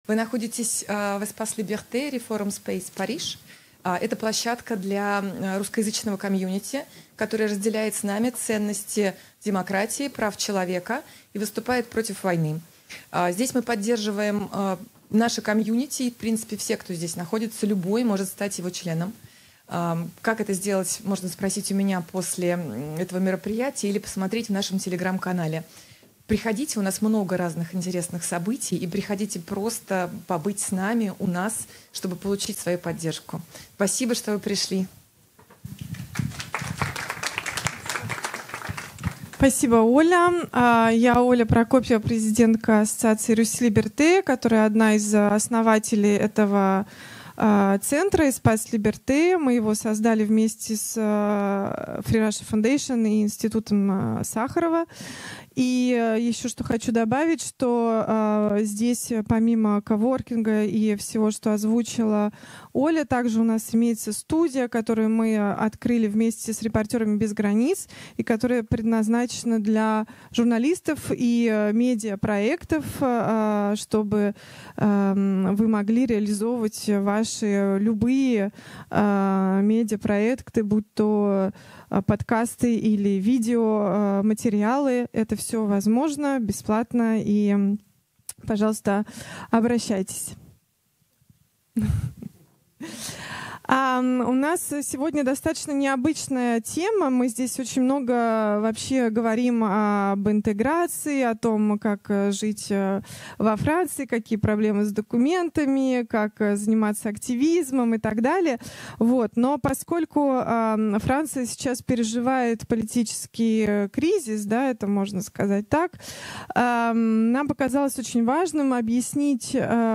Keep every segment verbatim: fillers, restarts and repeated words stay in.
Вы находитесь в Espace Liberté, Reform Space, Париж. Это площадка для русскоязычного комьюнити, которая разделяет с нами ценности демократии, прав человека и выступает против войны. Здесь мы поддерживаем наше комьюнити, и, в принципе, все, кто здесь находится, любой может стать его членом. Как это сделать, можно спросить у меня после этого мероприятия или посмотреть в нашем телеграм-канале. Приходите, у нас много разных интересных событий, и приходите просто побыть с нами, у нас, чтобы получить свою поддержку. Спасибо, что вы пришли. Спасибо, Оля. Я Оля Прокопьева, президентка Ассоциации Руси Либерте, которая одна из основателей этого центра Espace Liberté. Мы его создали вместе с Free Russia Foundation и Институтом Сахарова. И еще что хочу добавить, что э, здесь помимо коворкинга и всего, что озвучила Оля, также у нас имеется студия, которую мы открыли вместе с «Репортерами без границ», и которая предназначена для журналистов и э, медиапроектов, э, чтобы э, вы могли реализовывать ваши любые э, медиапроекты, будь то подкасты или видеоматериалы. Это все возможно, бесплатно, и, пожалуйста, обращайтесь. А у нас сегодня достаточно необычная тема. Мы здесь очень много вообще говорим об интеграции, о том, как жить во Франции, какие проблемы с документами, как заниматься активизмом и так далее. Вот. Но поскольку Франция сейчас переживает политический кризис, да, это можно сказать так, нам показалось очень важным объяснить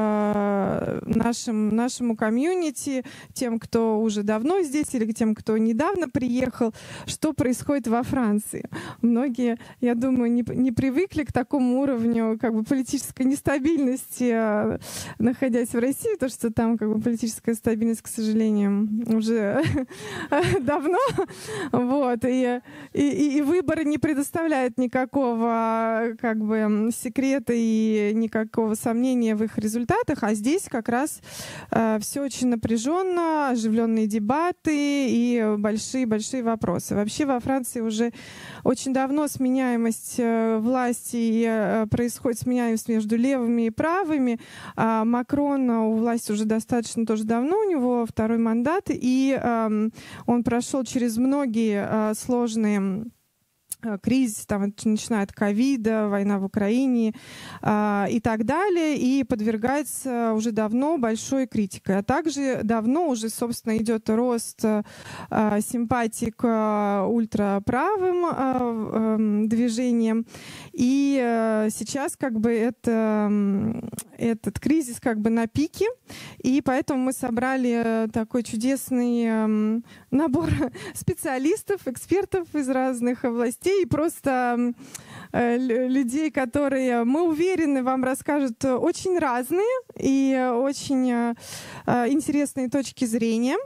нашим, нашему комьюнити, тем, кто уже давно здесь или тем, кто недавно приехал, что происходит во Франции. Многие, я думаю, не, не привыкли к такому уровню как бы политической нестабильности, находясь в России, потому что там как бы политическая стабильность, к сожалению, уже давно. Вот. И, и, и выборы не предоставляют никакого как бы секрета и никакого сомнения в их результатах, а здесь как раз э, все очень напряженно, оживленные дебаты и большие-большие вопросы. Вообще во Франции уже очень давно сменяемость власти происходит, сменяемость между левыми и правыми. А Макрон у власти уже достаточно тоже давно, у него второй мандат, и он прошел через многие сложные кризис, там, начиная от ковида, война в Украине э, и так далее, и подвергается уже давно большой критикой. А также давно уже, собственно, идет рост э, симпатий к э, ультраправым э, э, движениям. И э, сейчас как бы это, э, этот кризис как бы на пике, и поэтому мы собрали такой чудесный э, набор специалистов, экспертов из разных областей, и просто э, людей, которые, мы уверены, вам расскажут очень разные и очень э, интересные точки зрения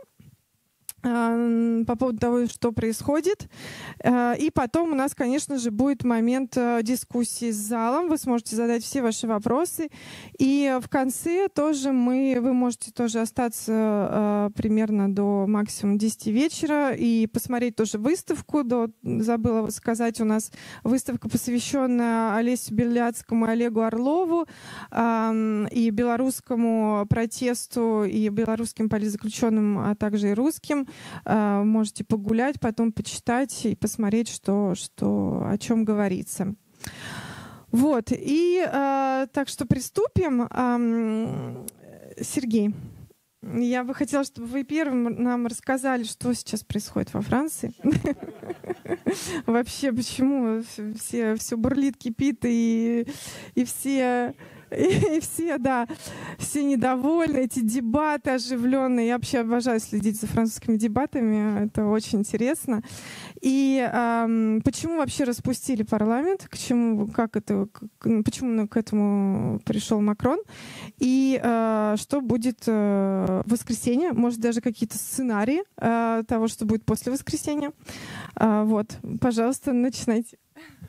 по поводу того, что происходит. И потом у нас, конечно же, будет момент дискуссии с залом. Вы сможете задать все ваши вопросы. И в конце тоже мы, вы можете тоже остаться примерно до максимум десяти вечера и посмотреть тоже выставку. До, забыла сказать, у нас выставка, посвященная Олесю Беляцкому и Олегу Орлову и белорусскому протесту, и белорусским политзаключенным, а также и русским. Можете погулять, потом почитать и посмотреть, что, что, о чем говорится. Вот. И э, так что приступим. Э, Сергей, я бы хотела, чтобы вы первым нам рассказали, что сейчас происходит во Франции. Вообще, почему все все бурлит, кипит, и все... И все, да, все недовольны, эти дебаты оживленные. Я вообще обожаю следить за французскими дебатами, это очень интересно. И эм, почему вообще распустили парламент? К чему, как это, к, почему к этому пришел Макрон? И э, что будет э, в воскресенье? Может, даже какие-то сценарии э, того, что будет после воскресенья? Э, вот, пожалуйста, начинайте.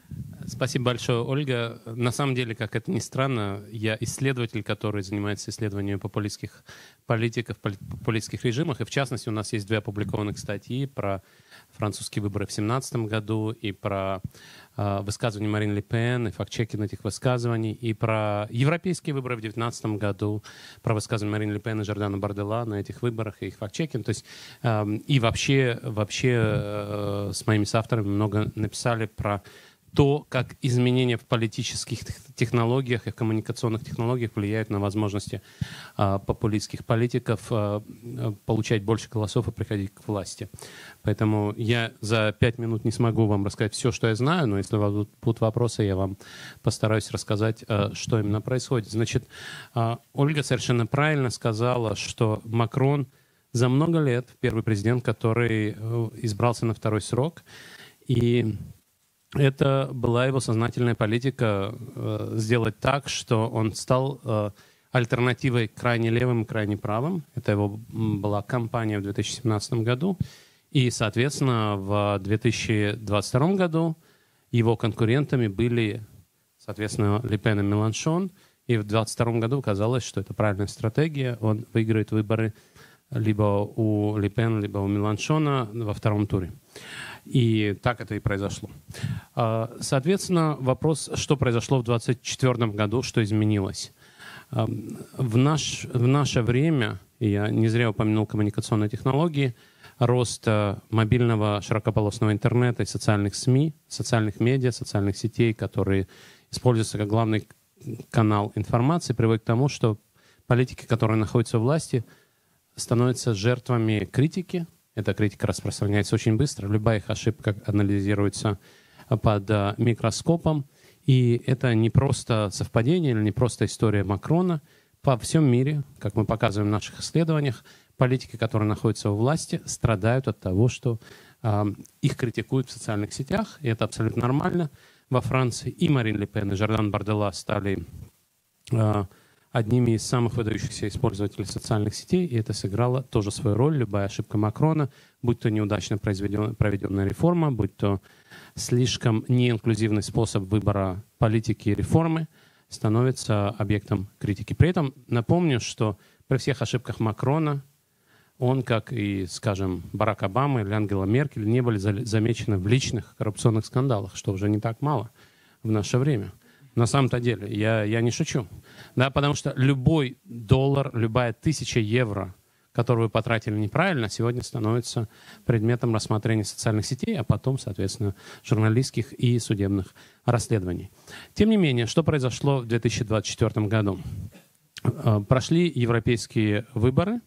Спасибо большое, Ольга. На самом деле, как это ни странно, я исследователь, который занимается исследованием популистских политиков, популистских режимов. И в частности, у нас есть две опубликованных статьи про французские выборы в две тысячи семнадцатом году и про э, высказывания Марин Ле Пен и фактчекинг этих высказываний, и про европейские выборы в две тысячи девятнадцатом году, про высказывания Марин Ле Пен и Жордана Бардella на этих выборах и их фактчекинг. То есть, э, и вообще, вообще э, с моими соавторами много написали про то, как изменения в политических технологиях и в коммуникационных технологиях влияют на возможности а, популистских политиков а, получать больше голосов и приходить к власти. Поэтому я за пять минут не смогу вам рассказать все, что я знаю, но если у вас будут вопросы, я вам постараюсь рассказать, а, что именно происходит. Значит, а, Ольга совершенно правильно сказала, что Макрон за много лет первый президент, который избрался на второй срок, и это была его сознательная политика э, сделать так, что он стал э, альтернативой крайне левым и крайне правым. Это его была кампания в две тысячи семнадцатом году. И, соответственно, в две тысячи двадцать втором году его конкурентами были, соответственно, Ле Пен и Меланшон. И в две тысячи двадцать втором году казалось, что это правильная стратегия. Он выиграет выборы либо у Ле Пен, либо у Меланшона во втором туре. И так это и произошло. Соответственно, вопрос, что произошло в двадцать четвёртом году, что изменилось. В, наш, в наше время, и я не зря упомянул коммуникационные технологии, рост мобильного широкополосного интернета и социальных СМИ, социальных медиа, социальных сетей, которые используются как главный канал информации, приводит к тому, что политики, которые находятся у власти, становятся жертвами критики. Эта критика распространяется очень быстро. Любая их ошибка анализируется под микроскопом. И это не просто совпадение или не просто история Макрона. По всем мире, как мы показываем в наших исследованиях, политики, которые находятся у власти, страдают от того, что э, их критикуют в социальных сетях. И это абсолютно нормально. Во Франции и Марин Ле Пен, и Жордан Бардella стали э, одними из самых выдающихся использователей социальных сетей, и это сыграло тоже свою роль. Любая ошибка Макрона, будь то неудачно проведенная реформа, будь то слишком неинклюзивный способ выбора политики и реформы, становится объектом критики. При этом напомню, что при всех ошибках Макрона он, как и, скажем, Барак Обама или Ангела Меркель, не были замечены в личных коррупционных скандалах, что уже не так мало в наше время. На самом-то деле, я, я не шучу. Да, потому что любой доллар, любая тысяча евро, которую вы потратили неправильно, сегодня становится предметом рассмотрения социальных сетей, а потом, соответственно, журналистских и судебных расследований. Тем не менее, что произошло в две тысячи двадцать четвёртом году? Прошли европейские выборы.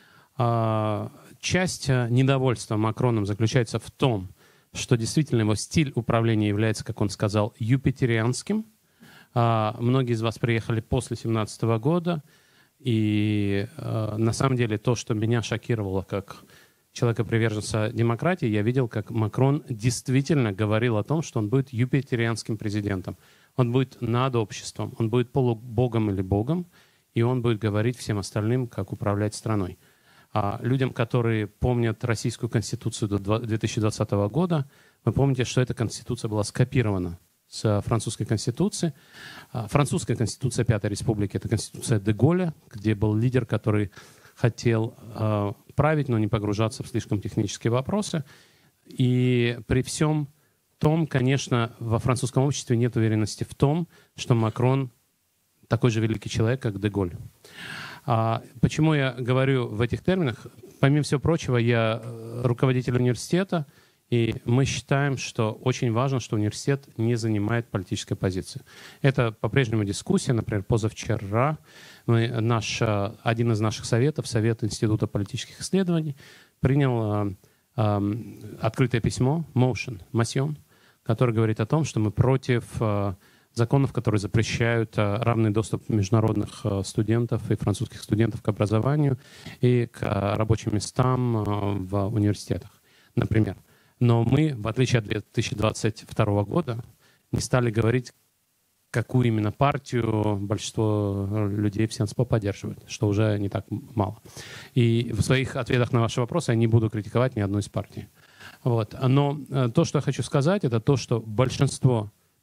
Часть недовольства Макроном заключается в том, что действительно его стиль управления является, как он сказал, юпитерианским. Uh, многие из вас приехали после две тысячи семнадцатого года, и uh, на самом деле то, что меня шокировало как человека-приверженца демократии, я видел, как Макрон действительно говорил о том, что он будет юпитерианским президентом. Он будет над обществом, он будет полубогом или богом, и он будет говорить всем остальным, как управлять страной. А людям, которые помнят Российскую Конституцию до две тысячи двадцатого года, вы помните, что эта Конституция была скопирована с французской конституции. Французская конституция Пятой Республики — это конституция де Голля, где был лидер, который хотел э, править, но не погружаться в слишком технические вопросы. И при всем том, конечно, во французском обществе нет уверенности в том, что Макрон такой же великий человек, как де Голль. А почему я говорю в этих терминах? Помимо всего прочего, я руководитель университета, и мы считаем, что очень важно, что университет не занимает политической позиции. Это по-прежнему дискуссия. Например, позавчера мы, наш, один из наших советов, Совет Института политических исследований, принял э, э, открытое письмо, motion, motion, которое говорит о том, что мы против э, законов, которые запрещают э, равный доступ международных э, студентов и французских студентов к образованию и к э, рабочим местам э, в университетах, например. Но мы, в отличие от две тысячи двадцать второго года, не стали говорить, какую именно партию большинство людей в Сенспо поддерживают, что уже не так мало. И в своих ответах на ваши вопросы я не буду критиковать ни одну из партий. Вот. Но то, что я хочу сказать, это то, что большинство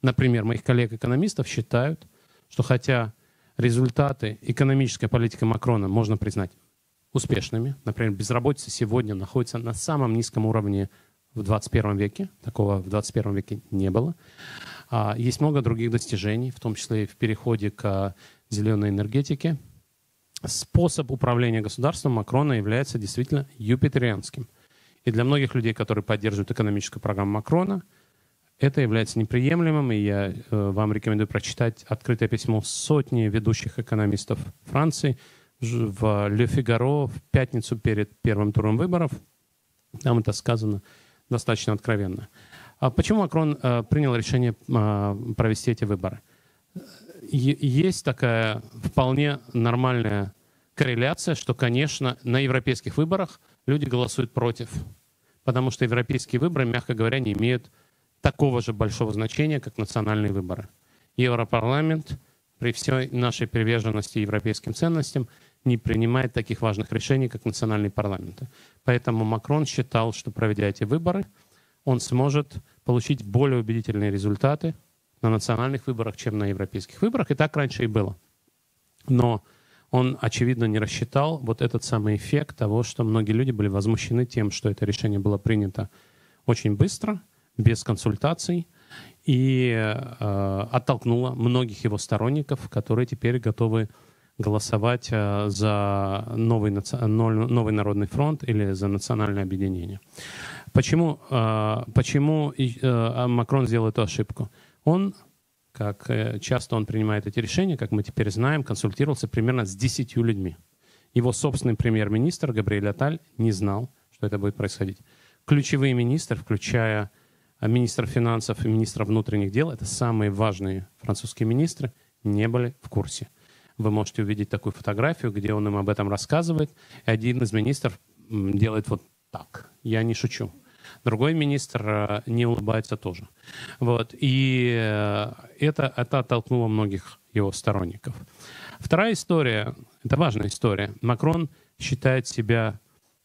например, моих коллег-экономистов считают, что хотя результаты экономической политики Макрона можно признать успешными, например, безработица сегодня находится на самом низком уровне в двадцать первом веке, такого в двадцать первом веке не было. Есть много других достижений, в том числе и в переходе к зеленой энергетике. Способ управления государством Макрона является действительно юпитерианским. И для многих людей, которые поддерживают экономическую программу Макрона, это является неприемлемым, и я э, вам рекомендую прочитать открытое письмо сотни ведущих экономистов Франции в «Ле Фигаро» в пятницу перед первым туром выборов. Там это сказано достаточно откровенно. А почему Макрон э, принял решение э, провести эти выборы? Е- есть такая вполне нормальная корреляция, что, конечно, на европейских выборах люди голосуют против, потому что европейские выборы, мягко говоря, не имеют такого же большого значения, как национальные выборы. Европарламент при всей нашей приверженности европейским ценностям не принимает таких важных решений, как национальные парламенты. Поэтому Макрон считал, что, проведя эти выборы, он сможет получить более убедительные результаты на национальных выборах, чем на европейских выборах. И так раньше и было. Но он, очевидно, не рассчитал вот этот самый эффект того, что многие люди были возмущены тем, что это решение было принято очень быстро, без консультаций, и э, оттолкнуло многих его сторонников, которые теперь готовы голосовать э, за новый, новый народный фронт или за национальное объединение. Почему, э, почему э, Макрон сделал эту ошибку? Он, как э, часто он принимает эти решения, как мы теперь знаем, консультировался примерно с десятью людьми. Его собственный премьер-министр Габриэль Атталь не знал, что это будет происходить. Ключевые министры, включая министр финансов и министр внутренних дел, это самые важные французские министры, не были в курсе. Вы можете увидеть такую фотографию, где он им об этом рассказывает. И один из министров делает вот так. Я не шучу. Другой министр не улыбается тоже. Вот. И это, это оттолкнуло многих его сторонников. Вторая история, это важная история. Макрон считает себя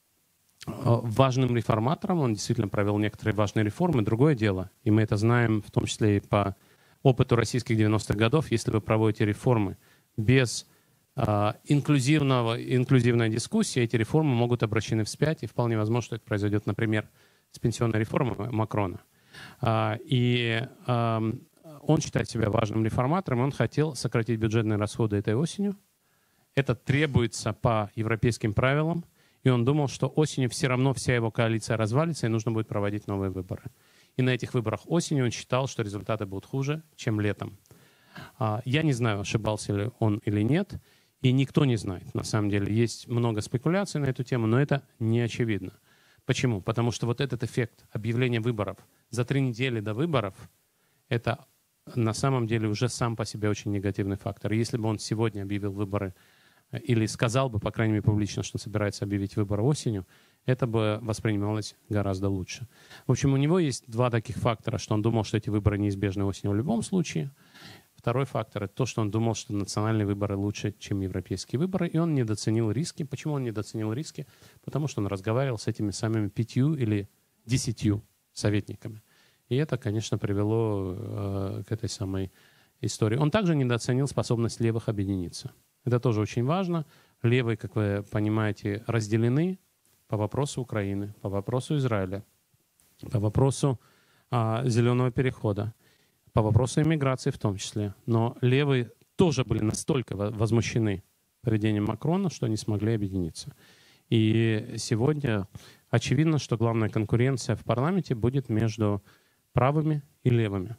важным реформатором, он действительно провел некоторые важные реформы. Другое дело, и мы это знаем в том числе и по опыту российских девяностых годов, если вы проводите реформы без э, инклюзивного, инклюзивной дискуссии, эти реформы могут обращены вспять, и вполне возможно, что это произойдет, например, с пенсионной реформой Макрона. Э, и э, он считает себя важным реформатором, он хотел сократить бюджетные расходы этой осенью. Это требуется по европейским правилам. И он думал, что осенью все равно вся его коалиция развалится, и нужно будет проводить новые выборы. И на этих выборах осенью он считал, что результаты будут хуже, чем летом. Я не знаю, ошибался ли он или нет, и никто не знает. На самом деле есть много спекуляций на эту тему, но это не очевидно. Почему? Потому что вот этот эффект объявления выборов за три недели до выборов, это на самом деле уже сам по себе очень негативный фактор. И если бы он сегодня объявил выборы или сказал бы, по крайней мере, публично, что собирается объявить выборы осенью, это бы воспринималось гораздо лучше. В общем, у него есть два таких фактора, что он думал, что эти выборы неизбежны осенью в любом случае. Второй фактор — это то, что он думал, что национальные выборы лучше, чем европейские выборы, и он недооценил риски. Почему он недооценил риски? Потому что он разговаривал с этими самыми пятью или десятью советниками. И это, конечно, привело э, к этой самой истории. Он также недооценил способность левых объединиться. Это тоже очень важно. Левые, как вы понимаете, разделены по вопросу Украины, по вопросу Израиля, по вопросу а, зеленого перехода, по вопросу иммиграции в том числе. Но левые тоже были настолько возмущены поведением Макрона, что не смогли объединиться. И сегодня очевидно, что главная конкуренция в парламенте будет между правыми и левыми.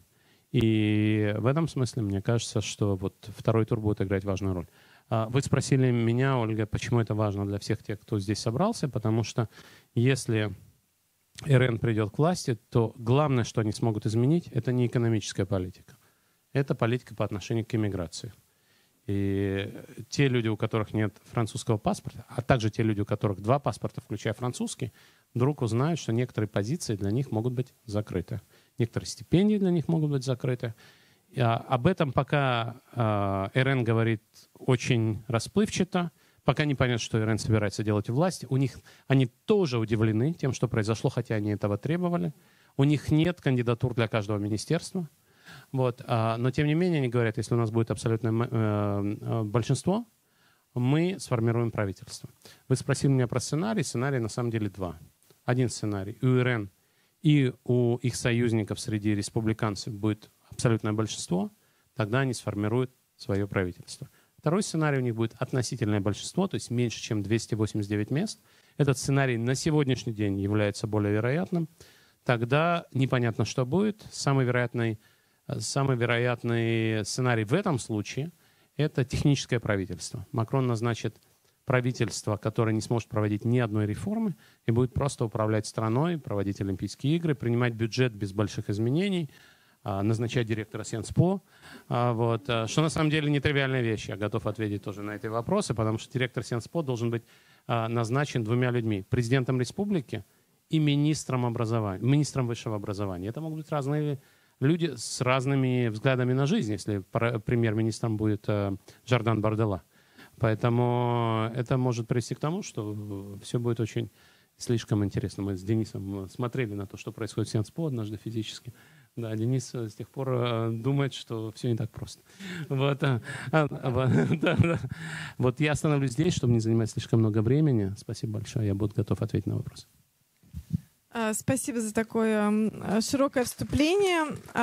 И в этом смысле мне кажется, что вот второй тур будет играть важную роль. Вы спросили меня, Ольга, почему это важно для всех тех, кто здесь собрался, потому что если эр эн придет к власти, то главное, что они смогут изменить, это не экономическая политика. Это политика по отношению к иммиграции. И те люди, у которых нет французского паспорта, а также те люди, у которых два паспорта, включая французский, вдруг узнают, что некоторые позиции для них могут быть закрыты. Некоторые стипендии для них могут быть закрыты. И, а, об этом пока а, эр эн говорит очень расплывчато, пока не понятно, что эр эн собирается делать у власти. У них, они тоже удивлены тем, что произошло, хотя они этого требовали. У них нет кандидатур для каждого министерства. Вот. Но, тем не менее, они говорят, если у нас будет абсолютное большинство, мы сформируем правительство. Вы спросили меня про сценарий. Сценарий на самом деле два. Один сценарий. У ИРН и у их союзников среди республиканцев будет абсолютное большинство, тогда они сформируют свое правительство. Второй сценарий у них будет относительное большинство, то есть меньше, чем двести восемьдесят девять мест. Этот сценарий на сегодняшний день является более вероятным. Тогда непонятно, что будет. Самый вероятный, самый вероятный сценарий в этом случае – это техническое правительство. Макрон назначит правительство, которое не сможет проводить ни одной реформы и будет просто управлять страной, проводить Олимпийские игры, принимать бюджет без больших изменений, назначать директора Сенспо, вот, что на самом деле нетривиальная вещь. Я готов ответить тоже на эти вопросы, потому что директор Сенспо должен быть назначен двумя людьми. Президентом республики и министром образования, министром высшего образования. Это могут быть разные люди с разными взглядами на жизнь, если премьер-министром будет Жордан Бардella. Поэтому это может привести к тому, что все будет очень слишком интересно. Мы с Денисом смотрели на то, что происходит в Сенспо однажды физически. Да, Денис с тех пор э, думает, что все не так просто. Вот, а, а, да, да. Вот я остановлюсь здесь, чтобы не занимать слишком много времени. Спасибо большое, я буду готов ответить на вопросы. Спасибо за такое широкое вступление.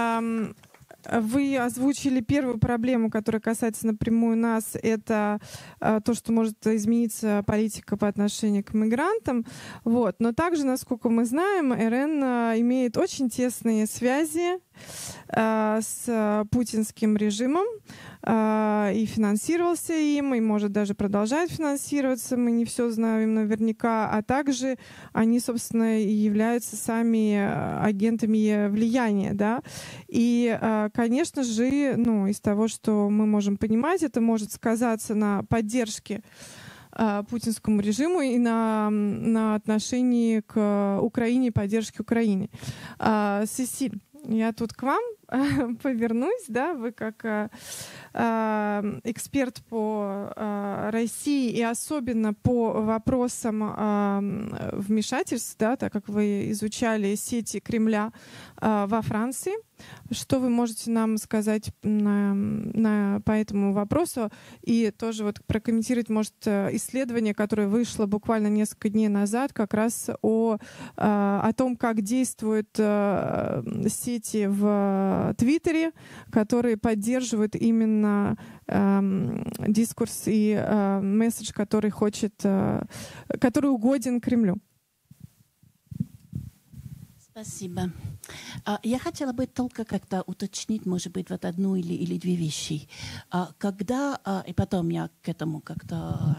Вы озвучили первую проблему, которая касается напрямую нас. Это а, то, что может измениться политика по отношению к мигрантам. Вот. Но также, насколько мы знаем, РН а, имеет очень тесные связи а, с а, путинским режимом а, и финансировался им, и может даже продолжать финансироваться. Мы не все знаем наверняка. А также они, собственно, и являются сами агентами влияния. Да? И а, конечно же, ну, из того, что мы можем понимать, это может сказаться на поддержке э, путинскому режиму и на, на отношении к Украине и поддержке Украины. Э, Сесиль, я тут к вам повернусь, да, вы как э, э, эксперт по э, России и особенно по вопросам э, вмешательств, да, так как вы изучали сети Кремля э, во Франции. Что вы можете нам сказать на, на, по этому вопросу? И тоже вот прокомментировать, может, исследование, которое вышло буквально несколько дней назад, как раз о, о том, как действуют сети в Твиттере, которые поддерживают именно дискурс и месседж, который хочет, который угоден Кремлю. Спасибо. Я хотела бы только как-то уточнить, может быть, вот одну или, или две вещи. Когда, и потом я к этому как-то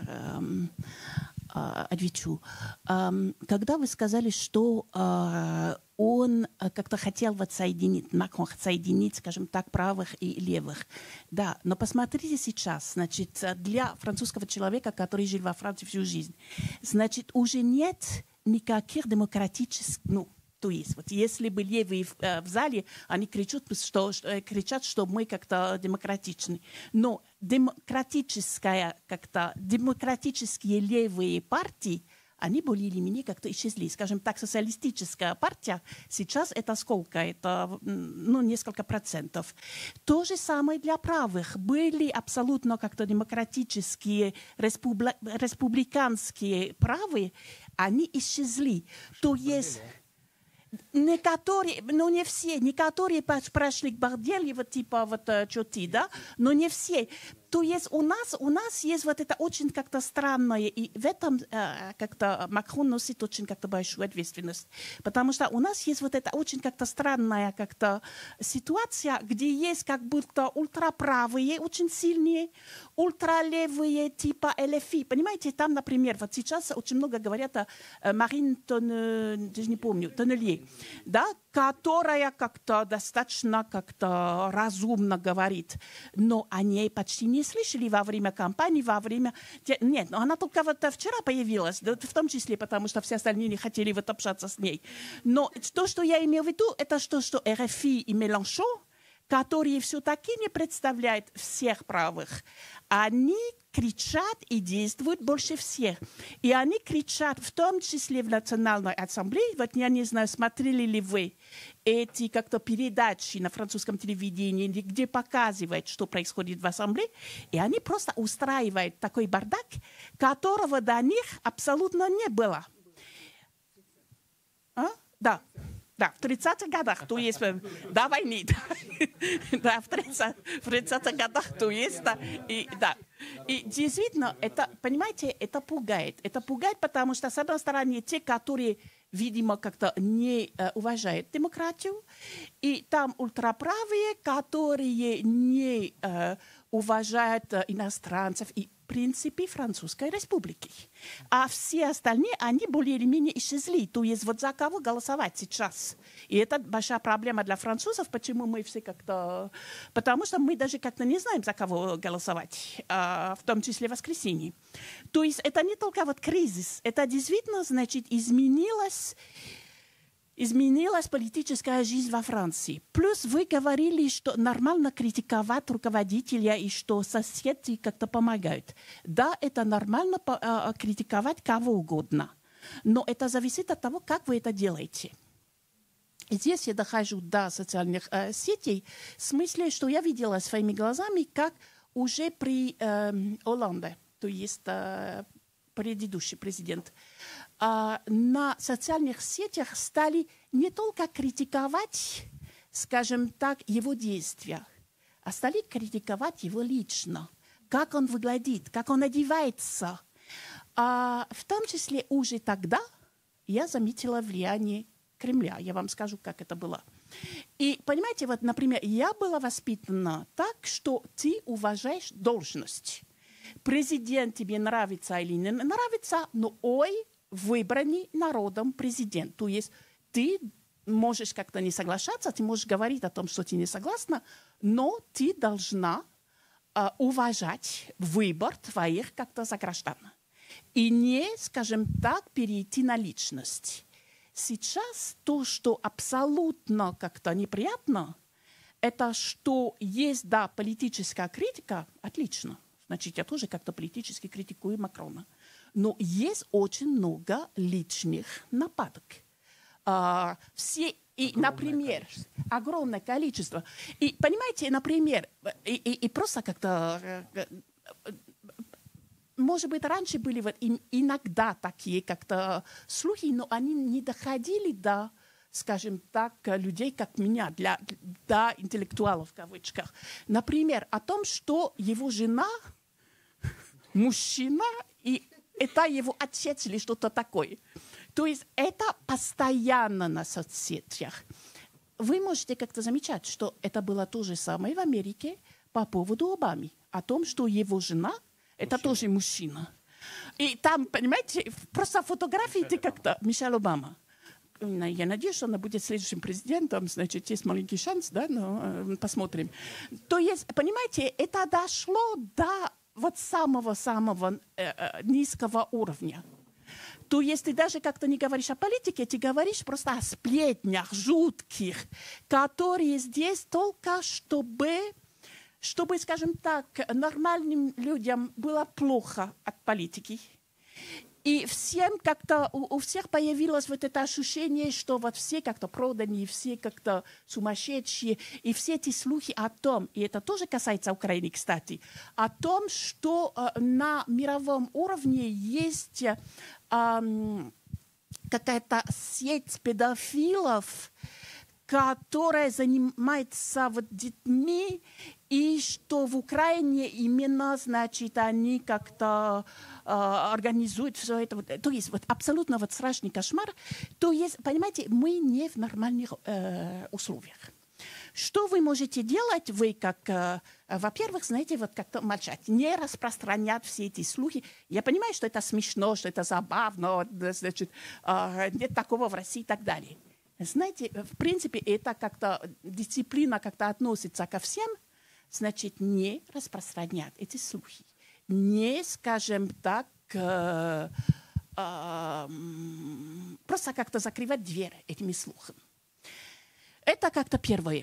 отвечу. Когда вы сказали, что он как-то хотел вот соединить, Макрон соединить, скажем так, правых и левых. Да, но посмотрите сейчас, значит, для французского человека, который жил во Франции всю жизнь, значит, уже нет никаких демократических, ну, то есть, вот если бы левые в, э, в зале, они кричат, что, что, кричат, что мы как-то демократичны. Но демократическая, как-то, демократические левые партии, они более или менее как-то исчезли. Скажем так, социалистическая партия сейчас это сколько? Это ну, несколько процентов. То же самое для правых. Были абсолютно как-то демократические, республи... республиканские правые, они исчезли. То есть... Некоторые, но не все, некоторые прошли к борделю, вот типа вот чоти, да, но не все. То есть у нас, у нас есть вот это очень как-то странное, и в этом э, как-то Макрон носит очень как-то большую ответственность, потому что у нас есть вот это очень как-то странная как-то ситуация, где есть как будто ультраправые, очень сильные, ультралевые типа эл эф и, понимаете, там, например, вот сейчас очень много говорят о э, Марин Тон, э, даже не помню, Тоннелье, да, которая как-то достаточно как-то разумно говорит, но о ней почти не слышали во время кампании, во время... Нет, но она только вот вчера появилась, да, в том числе потому, что все остальные не хотели вот общаться с ней. Но то, что я имею в виду, это то, что эр эф и и Mélenchon, которые все-таки не представляют всех правых, они кричат и действуют больше всех. И они кричат, в том числе в Национальной ассамблее. Вот я не знаю, смотрели ли вы эти как-то передачи на французском телевидении, где показывают, что происходит в ассамблее. И они просто устраивают такой бардак, которого до них абсолютно не было. А? Да. Да, в тридцатых годах, то есть до войны, да, в тридцатых годах, то есть, да, и, да. И действительно, это, понимаете, это пугает. Это пугает, потому что, с одной стороны, те, которые, видимо, как-то не э, уважают демократию, и там ультраправые, которые не э, уважают э, иностранцев и в принципе Французской Республики. А все остальные, они более или менее исчезли. То есть вот за кого голосовать сейчас? И это большая проблема для французов, почему мы все как-то... Потому что мы даже как-то не знаем, за кого голосовать, а, в том числе в воскресенье. То есть это не только вот кризис, это действительно, значит, изменилось... Изменилась политическая жизнь во Франции. Плюс вы говорили, что нормально критиковать руководителя и что соседи как-то помогают. Да, это нормально э, критиковать кого угодно. Но это зависит от того, как вы это делаете. Здесь я дохожу до социальных э, сетей в смысле, что я видела своими глазами, как уже при э, Оланде, то есть э, предыдущий президент, Uh, на социальных сетях стали не только критиковать, скажем так, его действия, а стали критиковать его лично, как он выглядит, как он одевается. Uh, в том числе уже тогда я заметила влияние Кремля. Я вам скажу, как это было. И, понимаете, вот, например, я была воспитана так, что ты уважаешь должность. Президент тебе нравится или не нравится, но ой, выбранный народом президент. То есть ты можешь как-то не соглашаться, ты можешь говорить о том, что ты не согласна, но ты должна э, уважать выбор твоих как-то сограждан. И не, скажем так, перейти на личность. Сейчас то, что абсолютно как-то неприятно, это что есть, да, политическая критика, отлично. Значит, я тоже как-то политически критикую Макрона. Но есть очень много личных нападок. А, все, и, огромное например, количество. огромное количество. И понимаете, например, и, и, и просто как-то, может быть, раньше были вот иногда такие как-то слухи, но они не доходили до, скажем так, людей, как меня, для, до интеллектуалов в кавычках. Например, о том, что его жена мужчина и это его отец или что-то такое. То есть это постоянно на соцсетях. Вы можете как-то замечать, что это было то же самое в Америке по поводу Обамы. О том, что его жена – это тоже мужчина. И там, понимаете, просто фотографии ты как-то Мишель Обама. Я надеюсь, что она будет следующим президентом, значит, есть маленький шанс, да, но э, посмотрим. То есть, понимаете, это дошло до вот самого-самого э, э, низкого уровня. То есть ты даже как-то не говоришь о политике, ты говоришь просто о сплетнях жутких, которые здесь только чтобы, чтобы, скажем так, нормальным людям было плохо от политики. И всем как-то, у, у всех появилось вот это ощущение, что вот все как-то проданы, все как-то сумасшедшие, и все эти слухи о том, и это тоже касается Украины, кстати, о том, что э, на мировом уровне есть э, э, какая-то сеть педофилов, которая занимается вот детьми, и что в Украине именно, значит, они как-то э, организуют все это. То есть вот абсолютно вот страшный кошмар. То есть, понимаете, мы не в нормальных э, условиях. Что вы можете делать? Вы как, э, во-первых, знаете, вот как-то молчать, не распространять все эти слухи. Я понимаю, что это смешно, что это забавно, значит, э, нет такого в России и так далее. Знаете, в принципе, это как-то дисциплина как-то относится ко всем. Значит, не распространять эти слухи. Не, скажем так, э, э, просто как-то закрывать дверь этими слухами. Это как-то первое.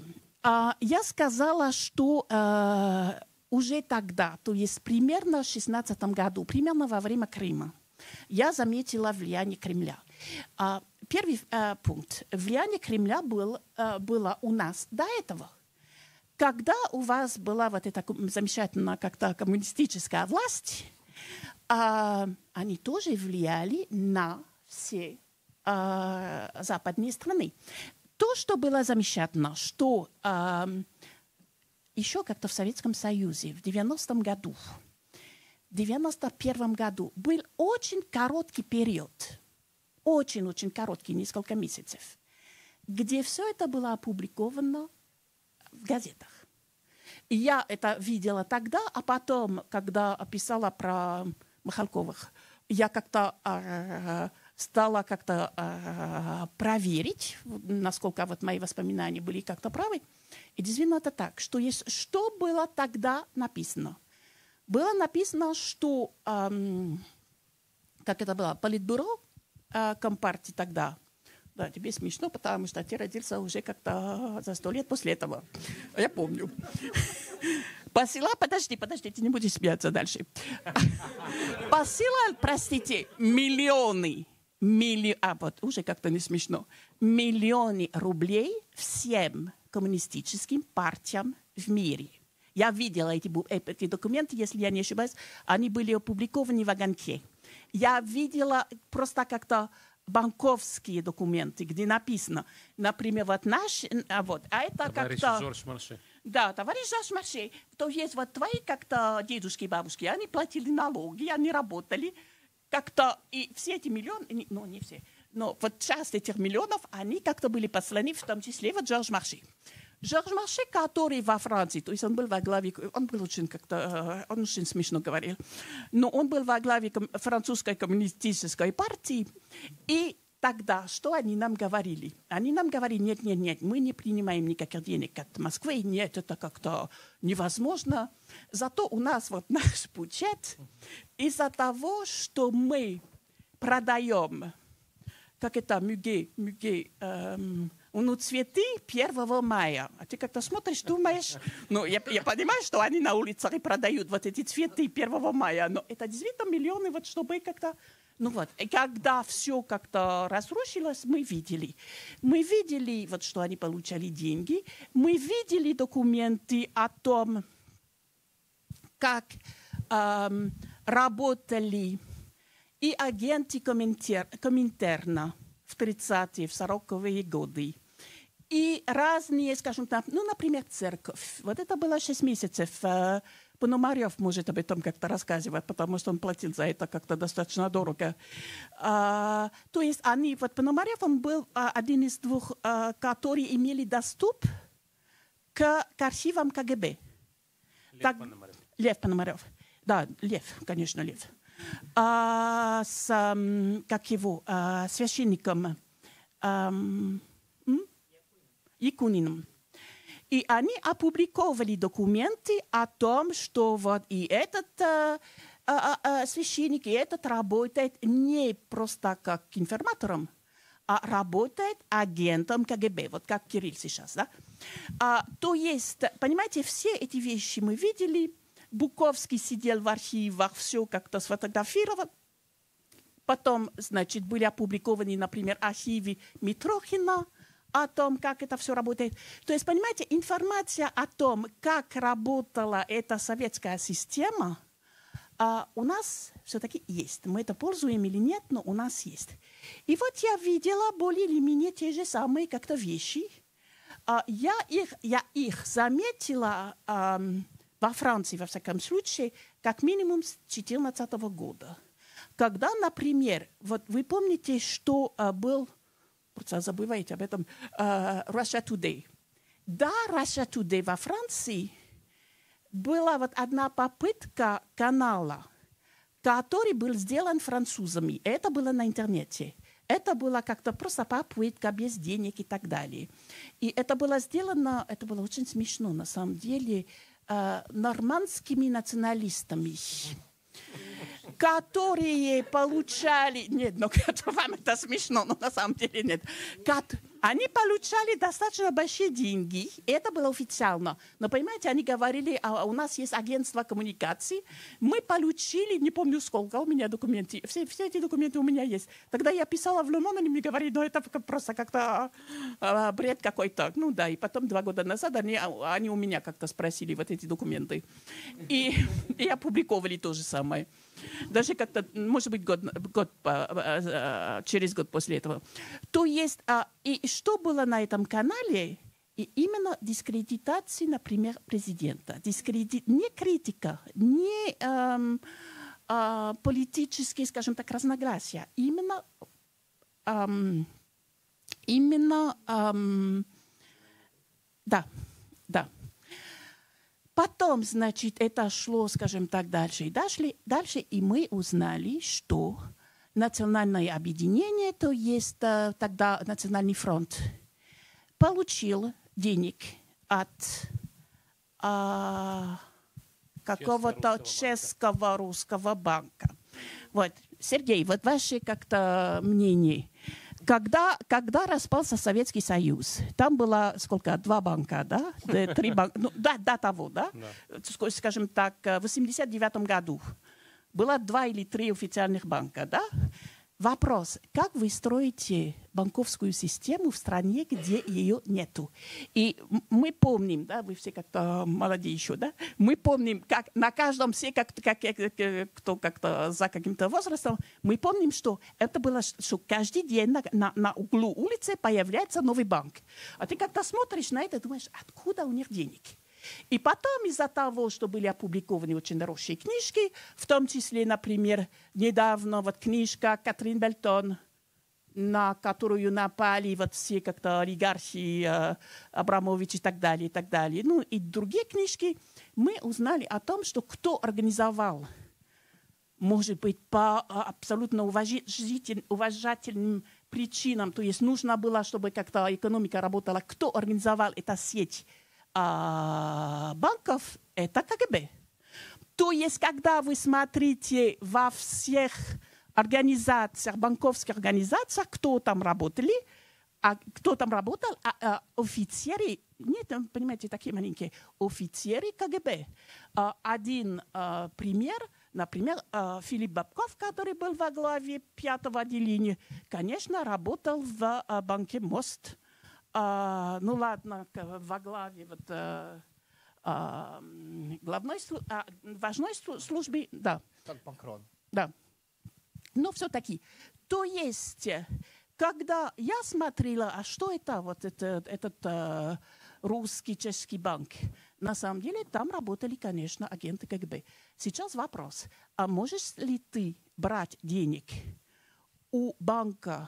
А, я сказала, что а, уже тогда, то есть примерно в шестнадцатом году, примерно во время Крыма, я заметила влияние Кремля. А, первый а, пункт. Влияние Кремля был, а, было у нас до этого. Когда у вас была вот эта замечательная как-то коммунистическая власть, а, они тоже влияли на все а, западные страны. То, что было замечательно, что а, еще как-то в Советском Союзе в девяностом году, в девяносто первом году был очень короткий период, очень-очень короткий, несколько месяцев, где все это было опубликовано в газетах. И я это видела тогда, а потом, когда писала про Михалковых, я как-то э, стала как-то э, проверить, насколько вот мои воспоминания были как-то правы. И действительно это так, что, есть, что было тогда написано. Было написано, что, э, как это было, Политбюро э, Компартии тогда. Да, тебе смешно, потому что ты родился уже как-то за сто лет после этого. Я помню. Посылал, подожди, подожди, ты не будешь смеяться дальше. Посылал, простите, миллионы, милли... а вот уже как-то не смешно, миллионы рублей всем коммунистическим партиям в мире. Я видела эти, эти документы, если я не ошибаюсь, они были опубликованы в Огоньке. Я видела просто как-то банковские документы, где написано, например, вот наш, а вот, а это товарищ как-то... Жорж Марше. Да, товарищ Жорж Марше. То есть вот твои как-то дедушки и бабушки, они платили налоги, они работали как-то, и все эти миллионы, ну, не все, но вот часть этих миллионов, они как-то были посланы, в том числе вот Жорж Марше. Жорж Марше, который во Франции, то есть он был во главе, он был очень как-то, он очень смешно говорил, но он был во главе французской коммунистической партии, и тогда что они нам говорили? Они нам говорили, нет, нет, нет, мы не принимаем никаких денег от Москвы, нет, это как-то невозможно, зато у нас вот наш бюджет из-за того, что мы продаем, как это, мюге, мюге, эм, ну, цветы первого мая. А ты как-то смотришь, думаешь, ну, я, я понимаю, что они на улицах и продают вот эти цветы первого мая, но это действительно миллионы, вот чтобы как-то, ну вот, и когда все как-то разрушилось, мы видели. Мы видели, вот, что они получали деньги, мы видели документы о том, как эм, работали и агенты Коминтерна в тридцатые, в сороковые годы. И разные, скажем так, ну, например, церковь. Вот это было шесть месяцев. Пономарев может об этом как-то рассказывать, потому что он платил за это как-то достаточно дорого. А, то есть они, вот Пономарев, он был а, один из двух, а, которые имели доступ к, к архивам КГБ. Лев так, Пономарев. Лев Пономарев. Да, Лев, конечно, Лев. А, с, а, как его, а, священником а, Якуниным. И они опубликовали документы о том, что вот и этот а, а, а, священник, и этот работает не просто как информатором, а работает агентом КГБ, вот как Кирилл сейчас. Да? А, то есть, понимаете, все эти вещи мы видели. Буковский сидел в архивах, все как-то сфотографировал. Потом, значит, были опубликованы, например, архивы Митрохина о том, как это все работает. То есть, понимаете, информация о том, как работала эта советская система, а, у нас все-таки есть. Мы это пользуем или нет, но у нас есть. И вот я видела более или менее те же самые как-то вещи. А, я, их, я их заметила а, во Франции, во всяком случае, как минимум с две тысячи четырнадцатого года. Когда, например, вот вы помните, что а, был, просто забывайте об этом, а, Russia Today. Да, Russia Today во Франции была вот одна попытка канала, который был сделан французами. Это было на интернете. Это было как-то просто попытка без денег и так далее. И это было сделано, это было очень смешно на самом деле, э, нормандскими националистами, которые получали... Нет, ну вам это смешно, но на самом деле нет. Они получали достаточно большие деньги, это было официально. Но, понимаете, они говорили, а у нас есть агентство коммуникаций, мы получили, не помню сколько, у меня документы, все, все эти документы у меня есть. Тогда я писала в Le Monde, они мне говорили, ну это просто как-то а, бред какой-то. Ну да, и потом два года назад они, они у меня как-то спросили вот эти документы. И, и опубликовали то же самое. Даже как-то, может быть, год, год, через год после этого. То есть, и что было на этом канале? И именно дискредитация, например, президента. Дискредит... Не критика, не эм, э, политические, скажем так, разногласия. Именно, эм, именно эм, да, да. Потом, значит, это шло, скажем так, дальше и дальше, дальше, и мы узнали, что национальное объединение, то есть тогда Национальный фронт, получил денег от а, какого-то чешского русского банка. Вот, Сергей, вот ваше как-то мнение. Когда, когда распался Советский Союз, там было сколько? Два банка, да? Три банка. Ну, да, до того, да? да? Скажем так, в восемьдесят девятом году было два или три официальных банка, да? Вопрос, как вы строите банковскую систему в стране, где ее нету? И мы помним, да, вы все как-то молодые еще, да? Мы помним, как на каждом все, как, как, кто как-то за каким-то возрастом, мы помним, что это было, что каждый день на, на, на углу улицы появляется новый банк. А ты как-то смотришь на это и думаешь, откуда у них денег? И потом из-за того, что были опубликованы очень хорошие книжки, в том числе, например, недавно вот книжка Катрин Бельтон, на которую напали вот все как-то олигархи, э, Абрамович и так далее, и так далее. Ну и другие книжки, мы узнали о том, что кто организовал, может быть, по абсолютно уважительным, уважительным причинам, то есть нужно было, чтобы как-то экономика работала, кто организовал эту сеть А, банков, это КГБ. То есть, когда вы смотрите во всех организациях, банковских организациях, кто там работали, а кто там работал, а, а, офицеры, нет, понимаете, такие маленькие, офицеры КГБ. А, один а, пример, например, а, Филипп Бабков, который был во главе пятого отделения, конечно, работал в а, банке «Мост». Uh, ну ладно, во главе вот, uh, uh, главной, uh, важной службы, да. Как банкрот. Да. Но все-таки, то есть, когда я смотрела, а что это, вот это, этот uh, русский, чешский банк, на самом деле там работали, конечно, агенты КГБ. Сейчас вопрос, а можешь ли ты брать денег у банка,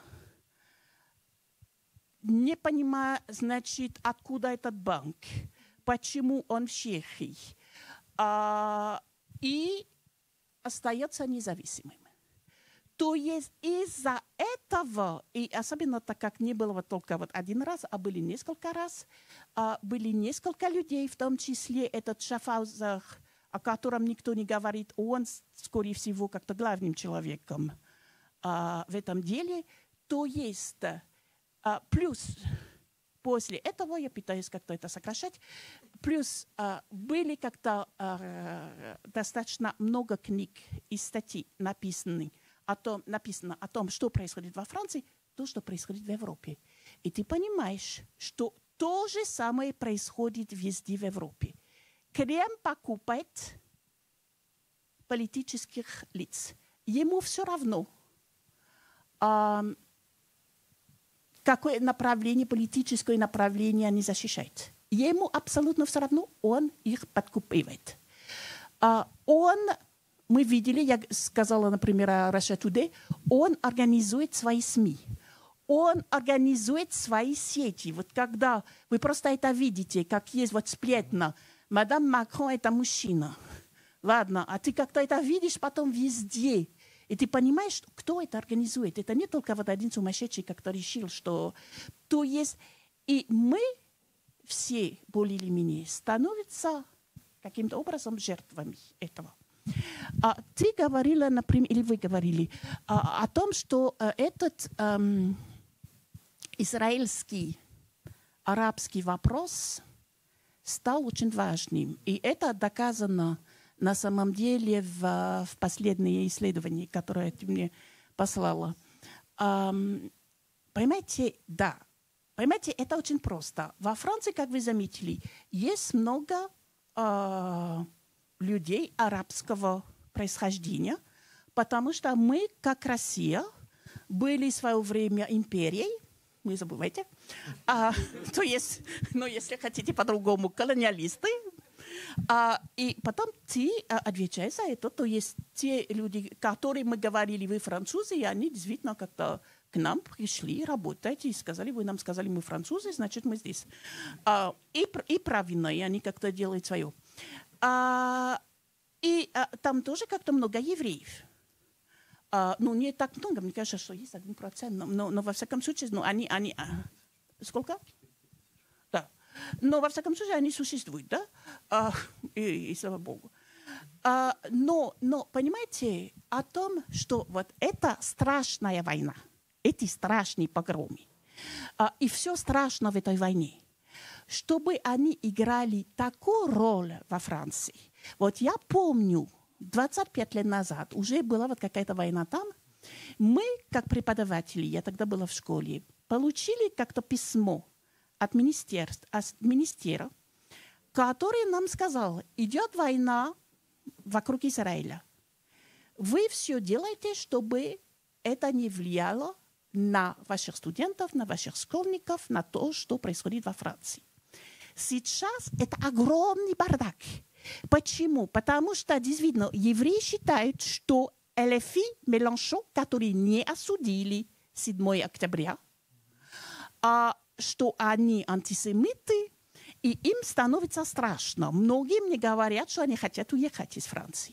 не понимая, значит, откуда этот банк, почему он в Чехии, а, и остается независимым. То есть из-за этого, и особенно так как не было вот только вот один раз, а были несколько раз, а, были несколько людей, в том числе этот Шафаузер, о котором никто не говорит, он, скорее всего, как-то главным человеком а, в этом деле, то есть... Uh, плюс, после этого, я пытаюсь как-то это сокращать, плюс uh, были как-то uh, достаточно много книг и статей написаны о том, написано о том, что происходит во Франции, то, что происходит в Европе. И ты понимаешь, что то же самое происходит везде в Европе. Крем покупает политических лиц. Ему все равно, uh, какое направление, политическое направление они защищают. Ему абсолютно все равно, он их подкупывает. Uh, он, мы видели, я сказала, например, о Russia Today, он организует свои СМИ, он организует свои сети. Вот когда вы просто это видите, как есть вот сплетно, мадам Макрон – это мужчина. Ладно, а ты как-то это видишь потом везде. И ты понимаешь, кто это организует. Это не только вот один сумасшедший, который решил, что... То есть... И мы все, более или менее, становятся каким-то образом жертвами этого. А ты говорила, например, или вы говорили, а, о том, что а, этот, эм, израильский, арабский вопрос стал очень важным. И это доказано на самом деле в, в последние исследования, которые ты мне послала. Um, понимаете, да. Понимаете, это очень просто. Во Франции, как вы заметили, есть много uh, людей арабского происхождения, потому что мы, как Россия, были в свое время империей, не забывайте, а, то есть, ну, если хотите по-другому, колониалисты. А, и потом ты а, отвечаешь за это, то есть те люди, которые мы говорили, вы французы, и они действительно как-то к нам пришли работать и сказали, вы нам сказали, мы французы, значит, мы здесь. А, и, и правильно, и они как-то делают свое. А, и а, там тоже как-то много евреев. А, ну, не так много, мне кажется, что есть один процент, но, но, но во всяком случае, ну, они... они а, сколько? Да. Но во всяком случае они существуют, да? А, и, и слава Богу. А, но, но, понимаете, о том, что вот эта страшная война, эти страшные погромы, а, и все страшно в этой войне, чтобы они играли такую роль во Франции. Вот я помню, двадцать пять лет назад уже была вот какая-то война там. Мы, как преподаватели, я тогда была в школе, получили как-то письмо от министерства, от министера, который нам сказал, идет война вокруг Израиля. Вы все делаете, чтобы это не влияло на ваших студентов, на ваших школьников, на то, что происходит во Франции. Сейчас это огромный бардак. Почему? Потому что, действительно, евреи считают, что эл эф и, Mélenchon, которые не осудили седьмого октября, а что они антисемиты, и им становится страшно. Многие мне говорят, что они хотят уехать из Франции.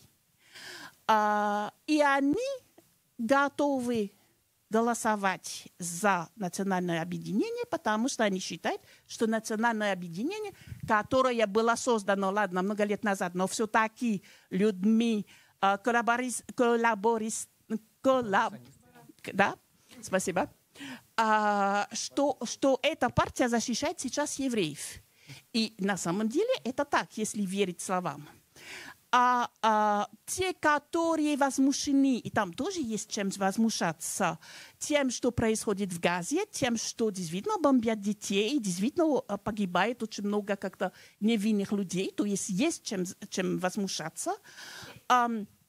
А, и они готовы голосовать за национальное объединение, потому что они считают, что национальное объединение, которое было создано, ладно, много лет назад, но все-таки людьми, э, коллаборист, коллаборист, коллаб, да, спасибо, а, что, что эта партия защищает сейчас евреев. И на самом деле это так, если верить словам. А, а те, которые возмущены, и там тоже есть чем возмущаться, тем, что происходит в Газе, тем, что действительно бомбят детей, действительно погибает очень много как-то невинных людей, то есть есть чем, чем возмущаться. А,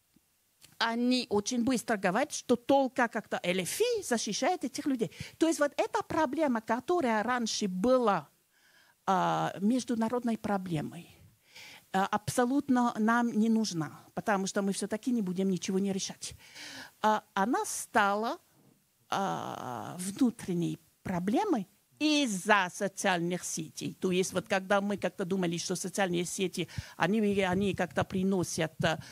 они очень быстро говорят, что только как-то эл эф и защищает этих людей. То есть вот эта проблема, которая раньше была а, международной проблемой, абсолютно нам не нужна, потому что мы все-таки не будем ничего не решать. Она стала внутренней проблемой из-за социальных сетей. То есть вот когда мы как-то думали, что социальные сети, они, они как-то приносят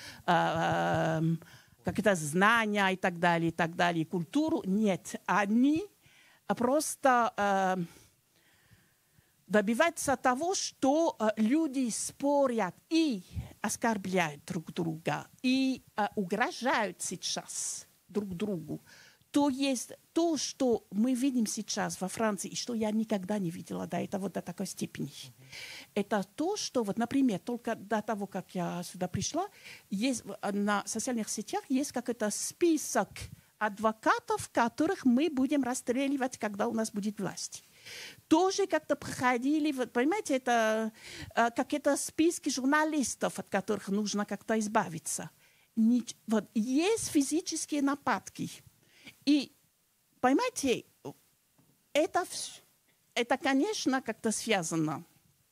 как-то знания и так далее, и так далее, культуру, нет. Они просто... добивается того, что э, люди спорят и оскорбляют друг друга, и э, угрожают сейчас друг другу. То есть то, что мы видим сейчас во Франции, и что я никогда не видела до этого до такой степени, mm-hmm. это то, что, вот, например, только до того, как я сюда пришла, есть, на социальных сетях есть какой-то список адвокатов, которых мы будем расстреливать, когда у нас будет власть. Тоже как-то проходили, понимаете, это э, какие-то списки журналистов, от которых нужно как-то избавиться. Не, вот, есть физические нападки. И, понимаете, это, это, конечно, как-то связано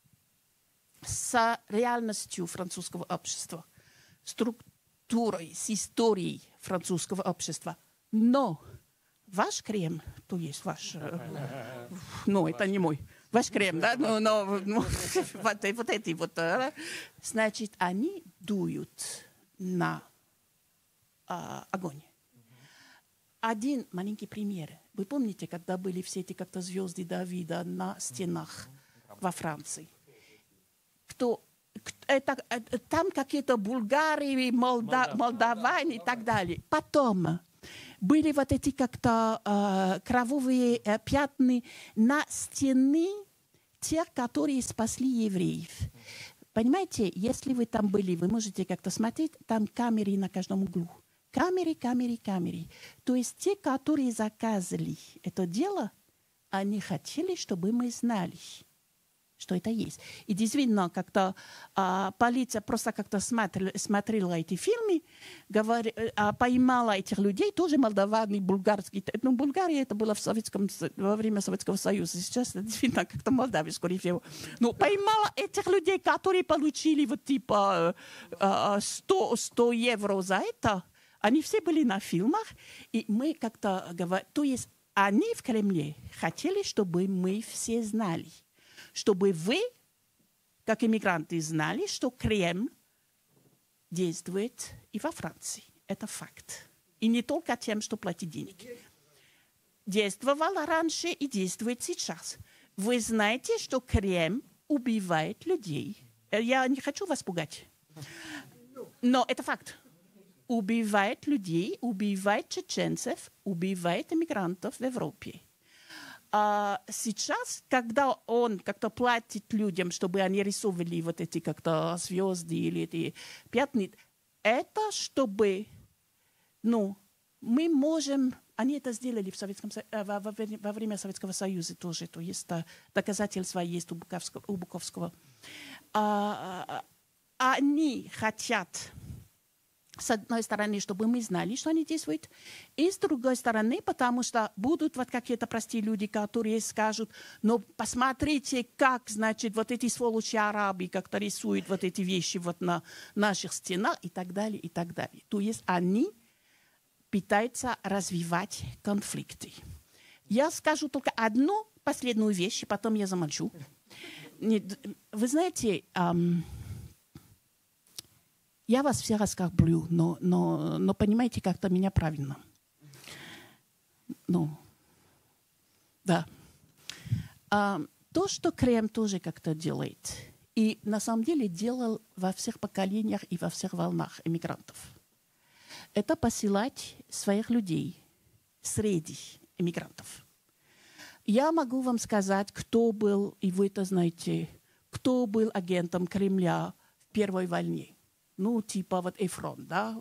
с реальностью французского общества, структурой, с историей французского общества. Но ваш крем, то есть ваш, э, ну, это не мой, ваш крем, да, но, но, но вот, вот эти вот, э, значит, они дуют на э, огонь. Один маленький пример. Вы помните, когда были все эти как-то звезды Давида на стенах во Франции? Кто, это, это, там какие-то булгары, молда, молдаване и так далее. Потом были вот эти как-то э, кровавые э, пятна на стены тех, которые спасли евреев. Понимаете, если вы там были, вы можете как-то смотреть, там камеры на каждом углу. Камеры, камеры, камеры. То есть те, которые заказали это дело, они хотели, чтобы мы знали, что это есть. И действительно, как-то а, полиция просто как-то смотрела, смотрела эти фильмы, говор, а, поймала этих людей, тоже молдаваны, булгарские. Ну, Булгария это было в Советском, во время Советского Союза. Сейчас это действительно как-то Молдавия, скорее всего. Но поймала этих людей, которые получили вот типа сто, сто евро за это. Они все были на фильмах, и мы как-то говорим, то есть они в Кремле хотели, чтобы мы все знали, чтобы вы, как иммигранты, знали, что Кремль действует и во Франции. Это факт. И не только тем, что платить деньги. Действовал раньше и действует сейчас. Вы знаете, что Кремль убивает людей. Я не хочу вас пугать. Но это факт. Убивает людей, убивает чеченцев, убивает иммигрантов в Европе. А сейчас, когда он как-то платит людям, чтобы они рисовали вот эти как-то звезды или эти пятна, это чтобы, ну, мы можем, они это сделали в Советском, во, во, во время Советского Союза тоже, то есть доказательства есть у Буковского. У Буковского. А, они хотят, с одной стороны, чтобы мы знали, что они действуют, и с другой стороны, потому что будут вот какие-то, прости, люди, которые скажут, ну, посмотрите, как, значит, вот эти сволочи арабы как-то рисуют вот эти вещи вот на наших стенах и так далее, и так далее. То есть они пытаются развивать конфликты. Я скажу только одну последнюю вещь, и потом я замолчу. Вы знаете, эм, я вас всех оскорблю, но, но, но понимаете как-то меня правильно. Ну, да. А, то, что Кремль тоже как-то делает, и на самом деле делал во всех поколениях и во всех волнах эмигрантов, это посылать своих людей среди эмигрантов. Я могу вам сказать, кто был, и вы это знаете, кто был агентом Кремля в Первой войне. Ну, типа вот Эфрон, да,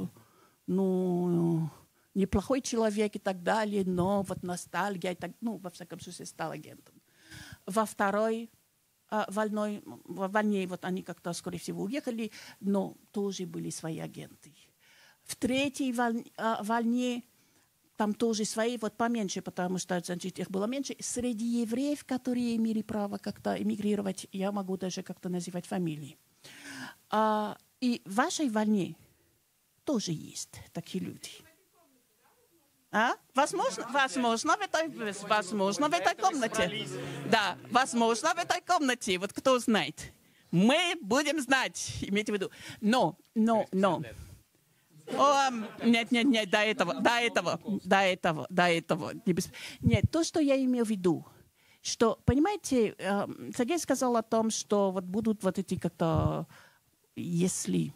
ну, неплохой человек и так далее, но вот ностальгия и так, ну, во всяком случае, стал агентом. Во второй а, войной, во войне вот они как-то, скорее всего, уехали, но тоже были свои агенты. В третьей войне, а, войне там тоже свои, вот поменьше, потому что, значит, их было меньше. Среди евреев, которые имели право как-то эмигрировать, я могу даже как-то называть фамилии. А, И в вашей войне тоже есть такие люди. А? Возможно, возможно, в этой, возможно, в этой комнате. Да, возможно, в этой комнате. Вот кто знает. Мы будем знать, имейте в виду. Но, но, но. О, нет, нет, нет, до этого, до этого, до этого, до этого. Нет, то, что я имею в виду, что, понимаете, Сергей сказал о том, что вот будут вот эти как-то, если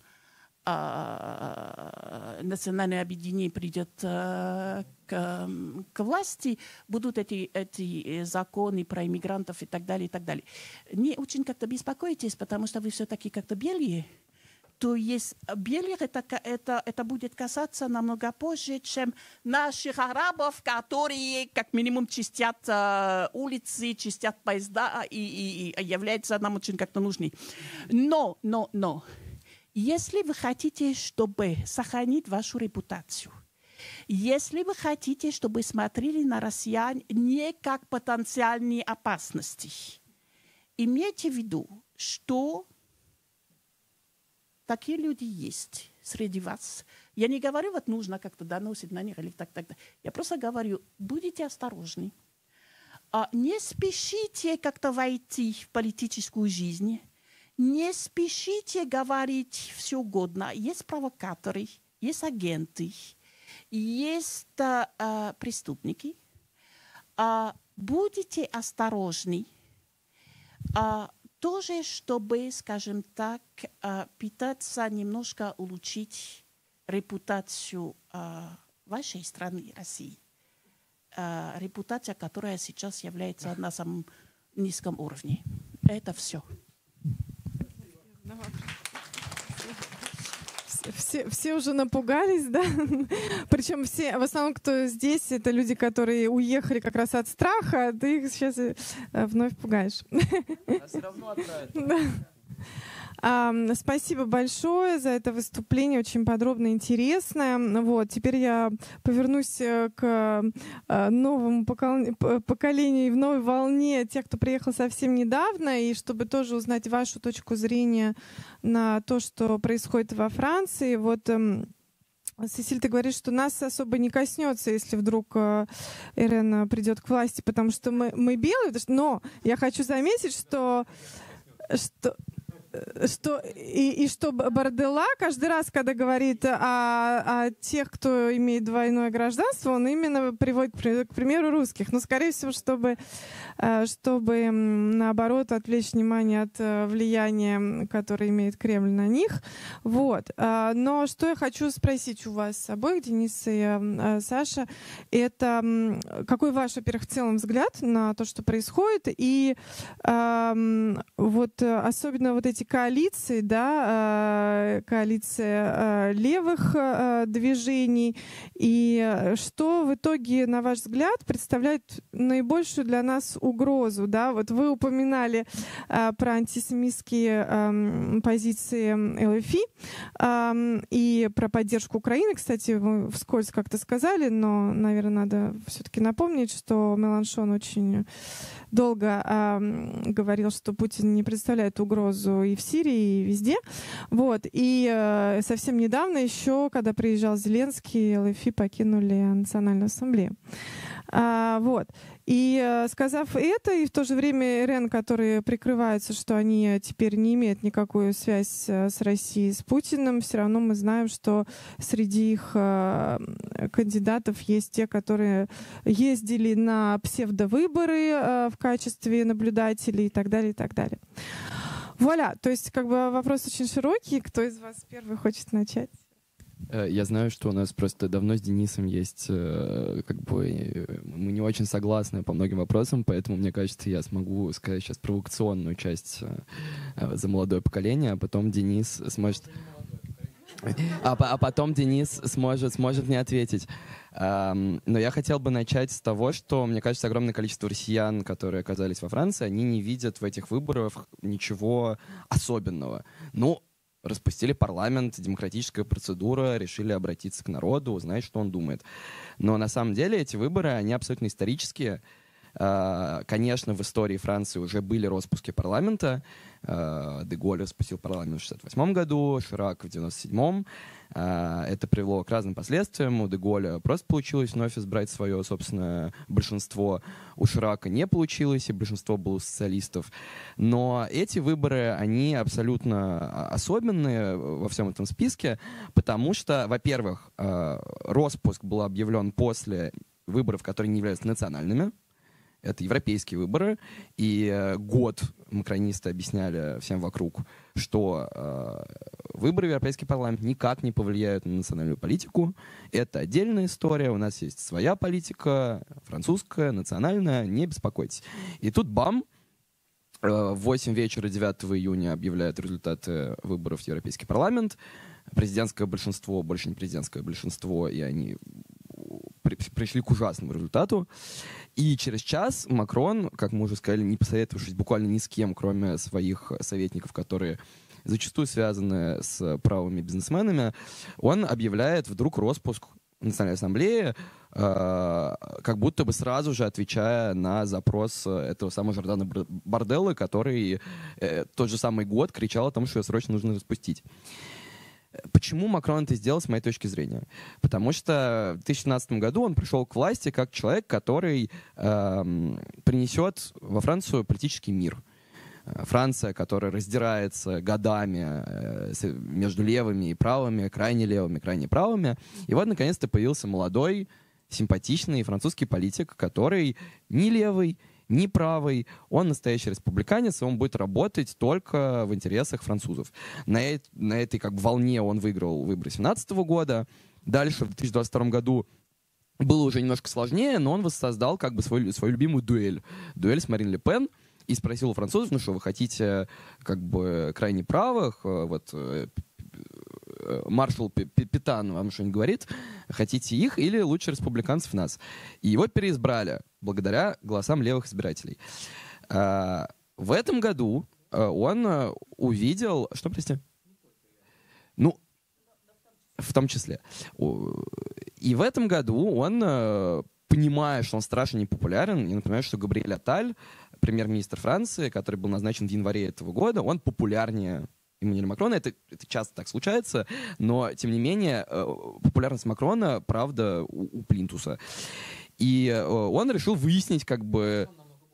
а, национальное объединение придет а, к, к власти, будут эти, эти законы про иммигрантов и так далее, и так далее. Не очень как-то беспокойтесь, потому что вы все-таки как-то белые. То есть белых это, это, это будет касаться намного позже, чем наших арабов, которые как минимум чистят э, улицы, чистят поезда и, и, и являются нам очень как-то нужны. Но, но, но, если вы хотите, чтобы сохранить вашу репутацию, если вы хотите, чтобы смотрели на россиян не как потенциальные опасности, имейте в виду, что такие люди есть среди вас. Я не говорю, вот нужно как-то доносить на них или так, так, так. Я просто говорю, будьте осторожны. А не спешите как-то войти в политическую жизнь. Не спешите говорить все угодно. Есть провокаторы, есть агенты, есть а, а, преступники. А, будьте осторожны. А, тоже, чтобы, скажем так, пытаться немножко улучшить репутацию вашей страны, России, э, репутация, которая сейчас является на самом низком уровне. Это все. Все, все уже напугались, да? Причем все, в основном, кто здесь, это люди, которые уехали как раз от страха, а ты их сейчас вновь пугаешь. А все равно отправят. Да. А, спасибо большое за это выступление, очень подробно и интересное. Вот, теперь я повернусь к новому поколению и в новой волне тех, кто приехал совсем недавно, и чтобы тоже узнать вашу точку зрения на то, что происходит во Франции. Вот, Сесиль, ты говоришь, что нас особо не коснется, если вдруг Ирен придет к власти, потому что мы, мы белые. Но я хочу заметить, что... что Что, и, и что Бардella каждый раз, когда говорит о, о тех, кто имеет двойное гражданство, он именно приводит, к примеру, русских. Но, скорее всего, чтобы, чтобы наоборот, отвлечь внимание от влияния, которое имеет Кремль на них. Вот. Но что я хочу спросить у вас обоих, Денис и Саша, это какой ваш, во-первых, в целом взгляд на то, что происходит, и вот особенно вот эти коалиции, да, коалиция левых движений, и что в итоге, на ваш взгляд, представляет наибольшую для нас угрозу, да? Вот вы упоминали про антисемитские позиции эл эф и и про поддержку Украины, кстати, вы вскользь как-то сказали, но, наверное, надо все-таки напомнить, что Меланшон очень долго э, говорил, что Путин не представляет угрозу и в Сирии, и везде. Вот. И э, совсем недавно еще, когда приезжал Зеленский, эл эф и покинули Национальную ассамблею. А, вот. И э, сказав это, и в то же время эр эн, которые прикрываются, что они теперь не имеют никакую связь э, с Россией, с Путиным, все равно мы знаем, что среди их э, кандидатов есть те, которые ездили на псевдовыборы э, в качестве наблюдателей и так далее, и так далее. Вуаля, то есть как бы вопрос очень широкий. Кто из вас первый хочет начать? Я знаю, что у нас просто давно с Денисом есть, как бы, мы не очень согласны по многим вопросам, поэтому, мне кажется, я смогу сказать сейчас провокационную часть за молодое поколение, а потом Денис сможет... А, а потом Денис сможет, сможет мне ответить. Um, но я хотел бы начать с того, что, мне кажется, огромное количество россиян, которые оказались во Франции, они не видят в этих выборах ничего особенного. Ну, распустили парламент, демократическая процедура, решили обратиться к народу, узнать, что он думает. Но на самом деле эти выборы, они абсолютно исторические. Конечно, в истории Франции уже были распуски парламента. Де Голль распустил парламент в шестьдесят восьмом году, Ширак в девяносто седьмом. Это привело к разным последствиям. У Де Голля просто получилось вновь избрать свое собственное большинство. У Ширака не получилось, и большинство было социалистов. Но эти выборы, они абсолютно особенные во всем этом списке, потому что, во-первых, распуск был объявлен после выборов, которые не являются национальными. Это европейские выборы, и э, год макронисты объясняли всем вокруг, что э, выборы в Европейский парламент никак не повлияют на национальную политику. Это отдельная история, у нас есть своя политика, французская, национальная, не беспокойтесь. И тут бам, э, в восемь вечера девятого июня объявляют результаты выборов в Европейский парламент. Президентское большинство, больше не президентское большинство, и они пришли к ужасному результату. И через час Макрон, как мы уже сказали, не посоветовавшись буквально ни с кем, кроме своих советников, которые зачастую связаны с правыми бизнесменами, он объявляет вдруг распуск Национальной ассамблеи, э, как будто бы сразу же отвечая на запрос этого самого Жордана Барделлы, который э, тот же самый год кричал о том, что ее срочно нужно распустить. Почему Макрон это сделал, с моей точки зрения? Потому что в две тысячи семнадцатом году он пришел к власти как человек, который э, принесет во Францию политический мир. Франция, которая раздирается годами э, между левыми и правыми, крайне левыми, крайне правыми. И вот, наконец-то, появился молодой, симпатичный французский политик, который не левый, не правый, он настоящий республиканец, и он будет работать только в интересах французов. На, э- на этой как бы волне он выиграл выборы две тысячи семнадцатого года, Дальше, в две тысячи двадцать втором году, было уже немножко сложнее, но он воссоздал как бы свой, свою любимую дуэль. Дуэль с Марин Ле Пен. И спросил у французов, ну что, вы хотите как бы крайне правых, вот маршал Петан вам что-нибудь говорит, хотите их или лучше республиканцев нас? И его переизбрали благодаря голосам левых избирателей. В этом году он увидел... Что, прости? Ну, в том числе. И в этом году он, понимая, что он страшно непопулярен, я напоминаю, что Габриэль Атталь, премьер-министр Франции, который был назначен в январе этого года, он популярнее Эммануэля Макрона. Это, это часто так случается, но, тем не менее, популярность Макрона, правда, у, у плинтуса. И он решил выяснить, как бы...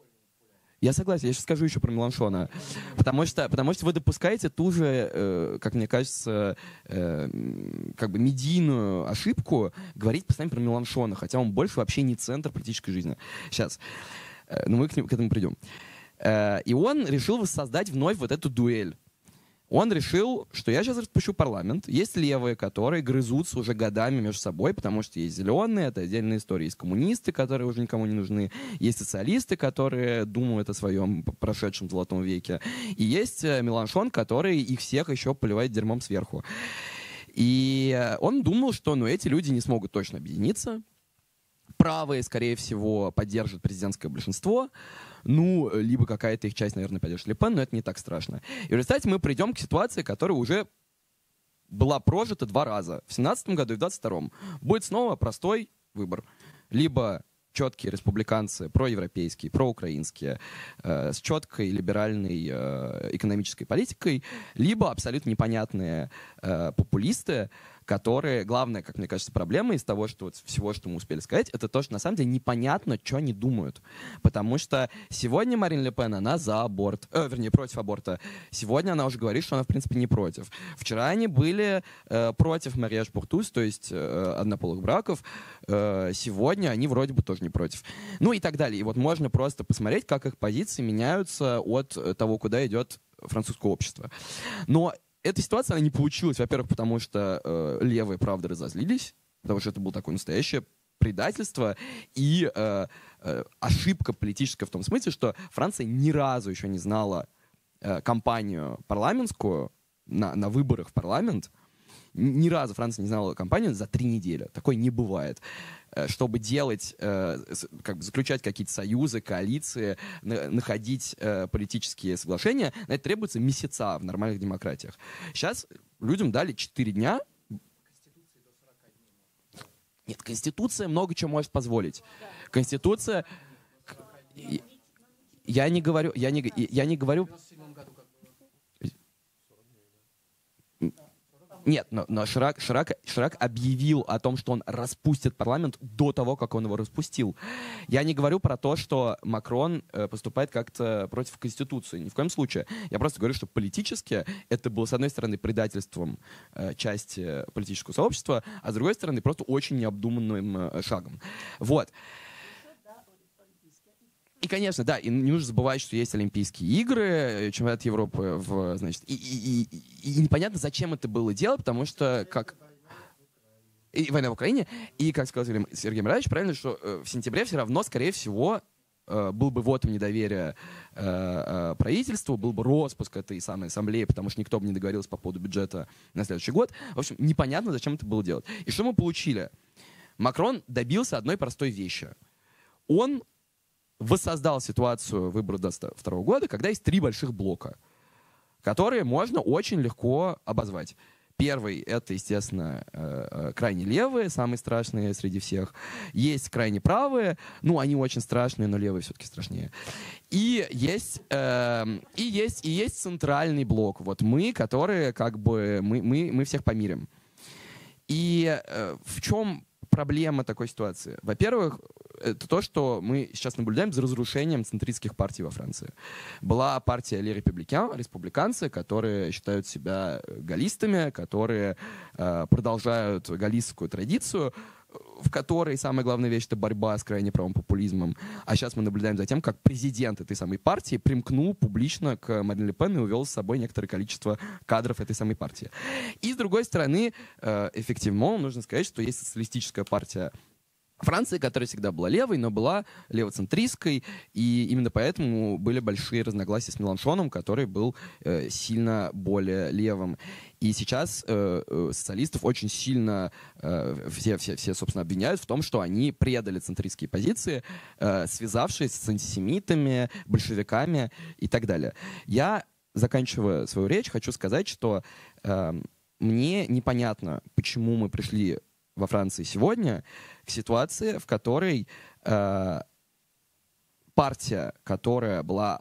Я согласен, я сейчас скажу еще про Меланшона. Потому что, потому что вы допускаете ту же, э, как мне кажется, э, как бы медийную ошибку говорить постоянно про Меланшона, хотя он больше вообще не центр политической жизни. Сейчас. Э, но мы к, нему, к этому придем. Э, и он решил воссоздать вновь вот эту дуэль. Он решил, что я сейчас распущу парламент. Есть левые, которые грызутся уже годами между собой, потому что есть зеленые, это отдельная история. Есть коммунисты, которые уже никому не нужны. Есть социалисты, которые думают о своем прошедшем золотом веке. И есть Меланшон, который их всех еще поливает дерьмом сверху. И он думал, что ну, эти люди не смогут точно объединиться. Правые, скорее всего, поддержат президентское большинство. Ну, либо какая-то их часть, наверное, поддержит Ле Пен, но это не так страшно. И в результате мы придем к ситуации, которая уже была прожита два раза. В семнадцатом году и в двадцать втором. Будет снова простой выбор. Либо четкие республиканцы, проевропейские, проукраинские, э, с четкой либеральной э, экономической политикой, либо абсолютно непонятные э, популисты, которые, главная, как мне кажется, проблема из того, что вот всего, что мы успели сказать, это то, что на самом деле непонятно, что они думают. Потому что сегодня Марин Ле Пен, она за аборт, э, вернее, против аборта. Сегодня она уже говорит, что она, в принципе, не против. Вчера они были э, против mariage pour tous, то есть э, однополых браков. Э, сегодня они вроде бы тоже не против. Ну и так далее. И вот можно просто посмотреть, как их позиции меняются от того, куда идет французское общество. Но эта ситуация, она не получилась, во-первых, потому что э, левые, правда, разозлились, потому что это было такое настоящее предательство и э, э, ошибка политическая в том смысле, что Франция ни разу еще не знала э, кампанию парламентскую на, на выборах в парламент. Ни разу Франция не знала кампанию за три недели. Такое не бывает. Чтобы делать, как бы заключать какие-то союзы, коалиции, находить политические соглашения, на это требуется месяца в нормальных демократиях. Сейчас людям дали четыре дня. Нет, Конституция много чего может позволить. Конституция... Я не говорю... Я не, я не говорю... Нет, но, но Ширак, Ширак, Ширак объявил о том, что он распустит парламент до того, как он его распустил. Я не говорю про то, что Макрон э, поступает как-то против Конституции. Ни в коем случае. Я просто говорю, что политически это было, с одной стороны, предательством э, части политического сообщества, а с другой стороны, просто очень необдуманным э, шагом. Вот. И, конечно, да, и не нужно забывать, что есть Олимпийские игры, чемпионат Европы, в, значит, и, и, и, и непонятно, зачем это было делать, потому что, как... И война в Украине, и, как сказал Сергей Миронович, правильно, что э, в сентябре все равно, скорее всего, э, был бы вотум недоверия э, э, правительству, был бы распуск этой самой ассамблеи, потому что никто бы не договорился по поводу бюджета на следующий год. В общем, непонятно, зачем это было делать. И что мы получили? Макрон добился одной простой вещи. Он воссоздал ситуацию выборов двадцать второго года, когда есть три больших блока, которые можно очень легко обозвать. Первый — это, естественно, крайне левые, самые страшные среди всех. Есть крайне правые, ну, они очень страшные, но левые все-таки страшнее. И есть, э, и есть, и есть центральный блок. Вот мы, которые как бы, мы, мы, мы всех помирим. И э, в чем проблема такой ситуации? Во-первых, это то, что мы сейчас наблюдаем за разрушением центристских партий во Франции. Была партия Les Républicains, республиканцы, которые считают себя галлистами, которые э, продолжают галлистскую традицию. в которой самая главная вещь — это борьба с крайне правым популизмом. А сейчас мы наблюдаем за тем, как президент этой самой партии примкнул публично к Марин Ле Пен и увел с собой некоторое количество кадров этой самой партии. И, с другой стороны, эффективно нужно сказать, что есть социалистическая партия Франции, которая всегда была левой, но была левоцентристской, и именно поэтому были большие разногласия с Меланшоном, который был э, сильно более левым. И сейчас э, э, социалистов очень сильно э, все, все, все, собственно, обвиняют в том, что они предали центристские позиции, э, связавшись с антисемитами, большевиками и так далее. Я, заканчивая свою речь, хочу сказать, что э, мне непонятно, почему мы пришли во Франции сегодня к ситуации, в которой э, партия, которая была,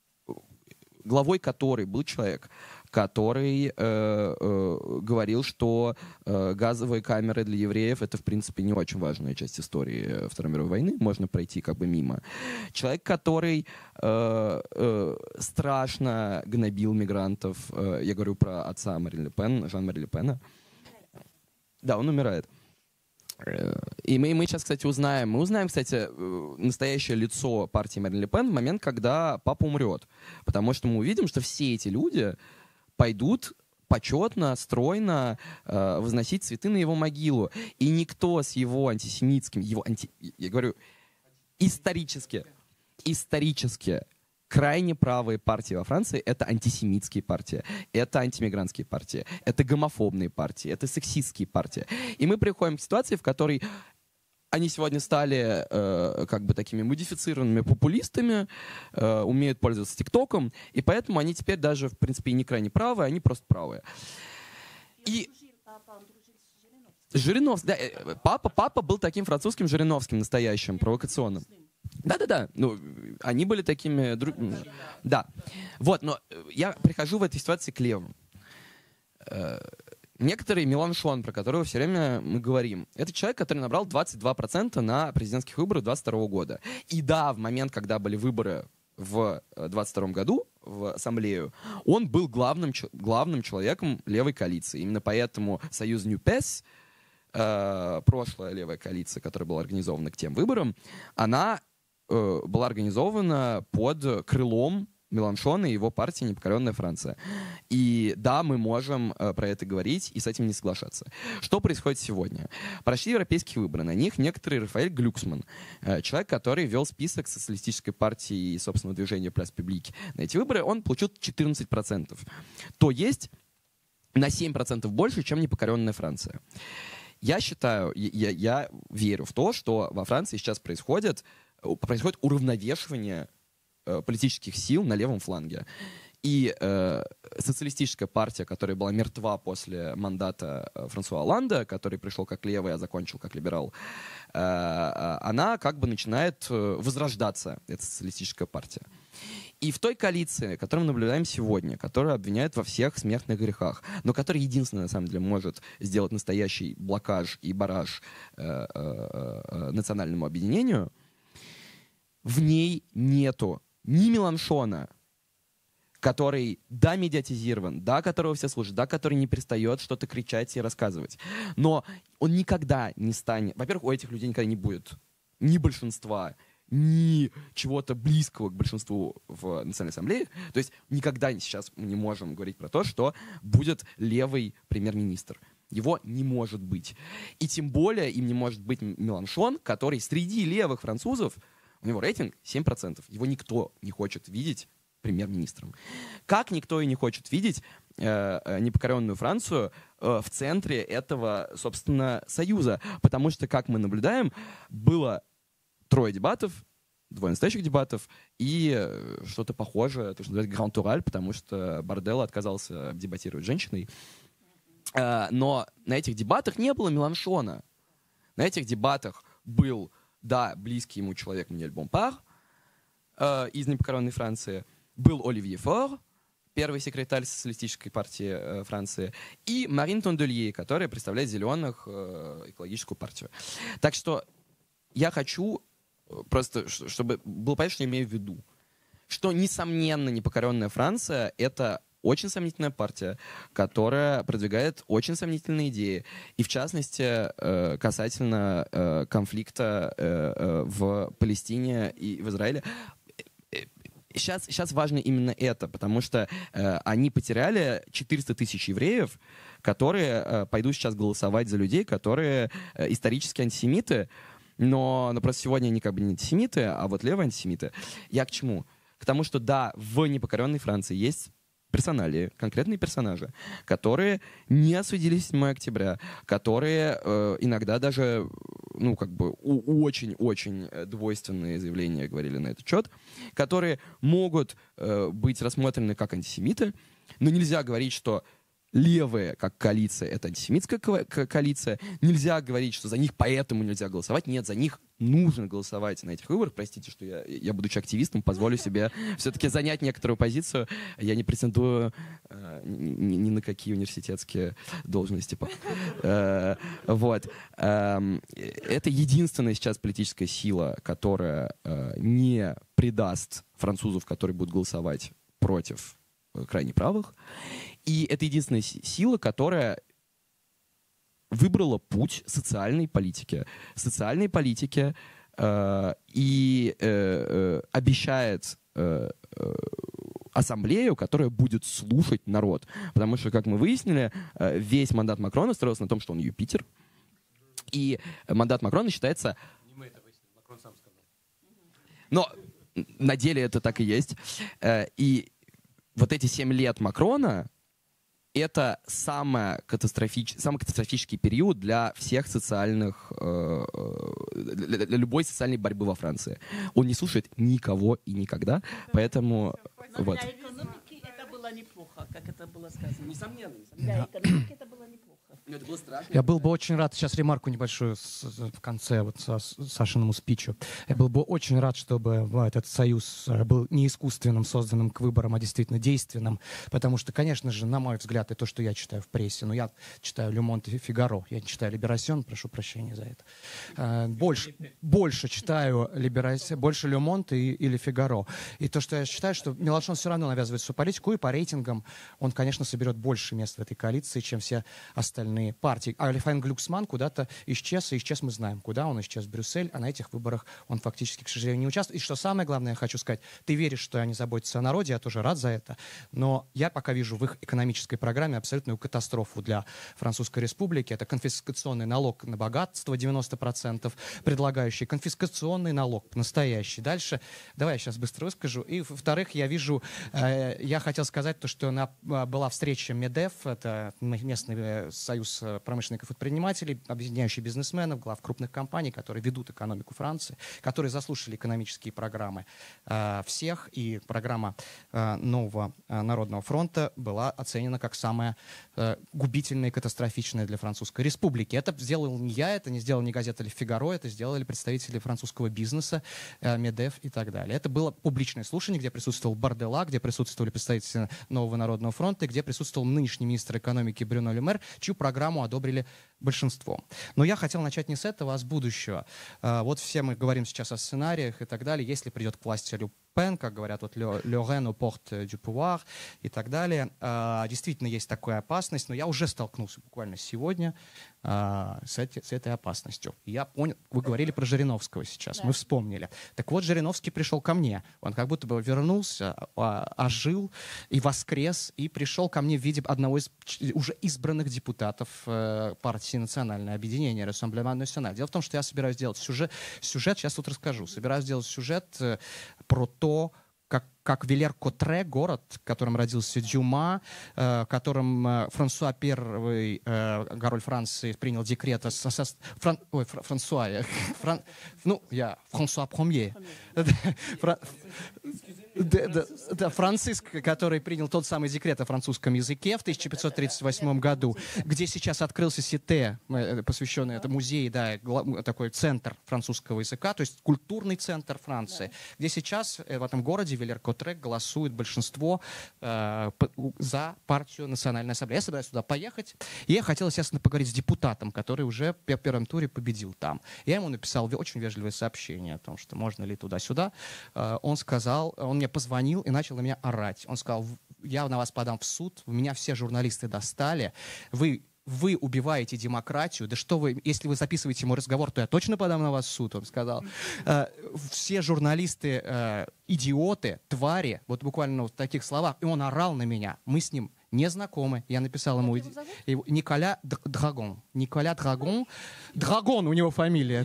главой которой был человек, который э, э, говорил, что э, газовые камеры для евреев — это, в принципе, не очень важная часть истории Второй мировой войны, можно пройти как бы мимо. Человек, который э, э, страшно гнобил мигрантов, э, я говорю про отца Марин Ле Пен, Жан-Мари Ле Пена. Да, он умирает. И мы, мы сейчас, кстати, узнаем, мы узнаем, кстати, настоящее лицо партии Марин Ле Пен в момент, когда папа умрет. Потому что мы увидим, что все эти люди пойдут почетно, стройно э, возносить цветы на его могилу. И никто с его антисемитским, его анти, я говорю, исторически, исторически крайне правые партии во Франции — это антисемитские партии, это антимигрантские партии, это гомофобные партии, это сексистские партии. И мы приходим к ситуации, в которой они сегодня стали э, как бы такими модифицированными популистами, э, умеют пользоваться ТикТоком, и поэтому они теперь даже, в принципе, и не крайне правые, они просто правые. И Жириновский, да, папа, папа был таким французским Жириновским, настоящим, провокационным. Да-да-да, ну, они были такими... Друг... Да. Вот, но я прихожу в этой ситуации к левым. Некоторый Меланшон, про которого все время мы говорим, это человек, который набрал двадцать два процента на президентских выборах двадцать второго года. И да, в момент, когда были выборы в двадцать втором году в Ассамблею, он был главным, главным человеком левой коалиции. Именно поэтому союз НЮПЕС, э, прошлая левая коалиция, которая была организована к тем выборам, она э, была организована под крылом Меланшона и его партии «Непокоренная Франция». И да, мы можем э, про это говорить и с этим не соглашаться. Что происходит сегодня? Прошли европейские выборы. На них некоторый Рафаэль Глюксман, э, человек, который вел список социалистической партии и собственного движения «Пляс Публик». На эти выборы он получил четырнадцать процентов. То есть на семь процентов больше, чем «Непокоренная Франция». Я считаю, я, я верю в то, что во Франции сейчас происходит, происходит уравновешивание политических сил на левом фланге. И э, социалистическая партия, которая была мертва после мандата Франсуа Олланда, который пришел как левый, а закончил как либерал, э, она как бы начинает возрождаться, эта социалистическая партия. И в той коалиции, которую мы наблюдаем сегодня, которая обвиняет во всех смертных грехах, но которая единственная, на самом деле, может сделать настоящий блокаж и бараж э, э, э, национальному объединению, в ней нету ни Меланшона, который, да, медиатизирован, да, которого все слушают, да, который не перестает что-то кричать и рассказывать. Но он никогда не станет... Во-первых, у этих людей никогда не будет ни большинства, ни чего-то близкого к большинству в Национальной ассамблее. То есть никогда сейчас мы не можем говорить про то, что будет левый премьер-министр. Его не может быть. И тем более им не может быть Меланшон, который среди левых французов, у него рейтинг семь процентов. Его никто не хочет видеть премьер-министром. Как никто и не хочет видеть э, непокоренную Францию э, в центре этого, собственно, союза. Потому что, как мы наблюдаем, было трое дебатов, двое настоящих дебатов и э, что-то похожее, то, что называется Гранд Тураль, потому что Борделло отказался дебатировать с женщиной. Э, но на этих дебатах не было Меланшона. На этих дебатах был... Да, близкий ему человек Мануэль Бомпар э, из «Непокоренной Франции», был Оливье Фор, первый секретарь социалистической партии э, Франции, и Марин Тонделье, которая представляет «Зеленых», э, экологическую партию. Так что я хочу просто, чтобы было понятно, что я имею в виду, что, несомненно, «Непокоренная Франция» — это очень сомнительная партия, которая продвигает очень сомнительные идеи. И в частности, э, касательно э, конфликта э, э, в Палестине и в Израиле. Сейчас, сейчас важно именно это, потому что э, они потеряли четыреста тысяч евреев, которые э, пойдут сейчас голосовать за людей, которые э, исторически антисемиты, но, но просто сегодня они как бы не антисемиты, а вот левые антисемиты. Я к чему? К тому, что да, в непокоренной Франции есть персоналии, конкретные персонажи, которые не осудили седьмое октября, которые э, иногда даже, ну, как бы, очень-очень двойственные заявления говорили на этот счет, которые могут э, быть рассмотрены как антисемиты, но нельзя говорить, что левые, как коалиция, это антисемитская ко- ко- коалиция. Нельзя говорить, что за них поэтому нельзя голосовать. Нет, за них нужно голосовать на этих выборах. Простите, что я, я будучи активистом, позволю себе все-таки занять некоторую позицию. Я не претендую э, ни, ни на какие университетские должности. Э, вот. Э, это единственная сейчас политическая сила, которая э, не предаст французов, которые будут голосовать против крайне правых. И это единственная сила, которая выбрала путь социальной политики. Социальной политики э, и э, э, обещает э, э, ассамблею, которая будет слушать народ. Потому что, как мы выяснили, э, весь мандат Макрона строился на том, что он Юпитер. И мандат Макрона считается... Не мы это выяснили, Макрон сам сказал. Но на деле это так и есть. Э, и вот эти семь лет Макрона — это самый, катастрофич... самый катастрофический период для всех социальных, э, для, для любой социальной борьбы во Франции. Он не слушает никого и никогда, поэтому... Но вот. для экономики это было неплохо, как это было сказано. Несомненно. Для экономики это было неплохо. Это было страшно. Я был бы очень рад, сейчас ремарку небольшую с, в конце вот со, Сашиному спичу. Я был бы очень рад, чтобы этот союз был не искусственным, созданным к выборам, а действительно действенным. Потому что, конечно же, на мой взгляд, и то, что я читаю в прессе, но я читаю «Ле Монт» и «Фигаро», я не читаю «Либерасьон», прошу прощения за это. Больше, больше читаю «Либерасьон», больше «Ле Монт» и, или «Фигаро». И то, что я считаю, что Меланшон все равно навязывает свою политику, и по рейтингам он, конечно, соберет больше мест в этой коалиции, чем все остальные партии. А Алифайн Глюксман куда-то исчез, и исчез мы знаем, куда он исчез, в Брюссель, а на этих выборах он фактически, к сожалению, не участвует. И что самое главное, я хочу сказать, ты веришь, что они заботятся о народе, я тоже рад за это, но я пока вижу в их экономической программе абсолютную катастрофу для Французской Республики. Это конфискационный налог на богатство девяносто процентов, предлагающий конфискационный налог настоящий. Дальше, давай я сейчас быстро выскажу. И, во-вторых, я вижу, э, я хотел сказать то, что на, была встреча Медеф, это местный союз промышленников и предпринимателей, объединяющий бизнесменов, глав крупных компаний, которые ведут экономику Франции, которые заслушали экономические программы э, всех, и программа э, нового э, Народного фронта была оценена как самая э, губительная и катастрофичная для Французской Республики. Это сделал не я, это не сделал не газета «Ле Фигаро», это сделали представители французского бизнеса, э, Медеф и так далее. Это было публичное слушание, где присутствовал Бардела, где присутствовали представители Нового Народного фронта, где присутствовал нынешний министр экономики Брюно Ле Мэр, чью программу одобрили большинством. Но я хотел начать не с этого, а с будущего. Вот все мы говорим сейчас о сценариях и так далее. Если придет к власти Ле Пен, как говорят, вот «le Rhin au porte du pouvoir» и так далее. Действительно есть такая опасность, но я уже столкнулся буквально сегодня с, эти, с этой опасностью. Я понял, вы говорили про Жириновского сейчас, да. Мы вспомнили. Так вот, Жириновский пришел ко мне. Он как будто бы вернулся, ожил и воскрес, и пришел ко мне в виде одного из уже избранных депутатов партии «Национальное объединение» Rassemblement National. Дело в том, что я собираюсь сделать сюжет, сюжет сейчас тут расскажу, собираюсь сделать сюжет про то, как, как Вилер-Котре, город, в котором родился Дюма, э, в котором э, Франсуа Первый, э, король Франции, принял декрет о со, Фран, ой, Фр, Франсуа, э, Фран, ну, я Франсуа Premier. Да, да, да, Франциск, который принял тот самый декрет о французском языке в тысяча пятьсот тридцать восьмом году, где сейчас открылся Сите, посвященный, это музей, да, такой центр французского языка, то есть культурный центр Франции, да. Где сейчас в этом городе Вилер-Котре голосует большинство э, за партию Национальной ассамблеи. Я собираюсь туда поехать, и я хотел, естественно, поговорить с депутатом, который уже в первом туре победил там. Я ему написал очень вежливое сообщение о том, что можно ли туда-сюда. Э, он сказал, он мне позвонил и начал на меня орать. Он сказал: я на вас подам в суд, меня все журналисты достали, вы вы убиваете демократию, да что вы, если вы записываете мой разговор, то я точно подам на вас в суд, он сказал. Э, все журналисты э, идиоты, твари, вот буквально вот в таких словах, и он орал на меня, мы с ним не знакомы, я написал ему, его Николя Драгон, Николя Драгон, Драгон у него фамилия.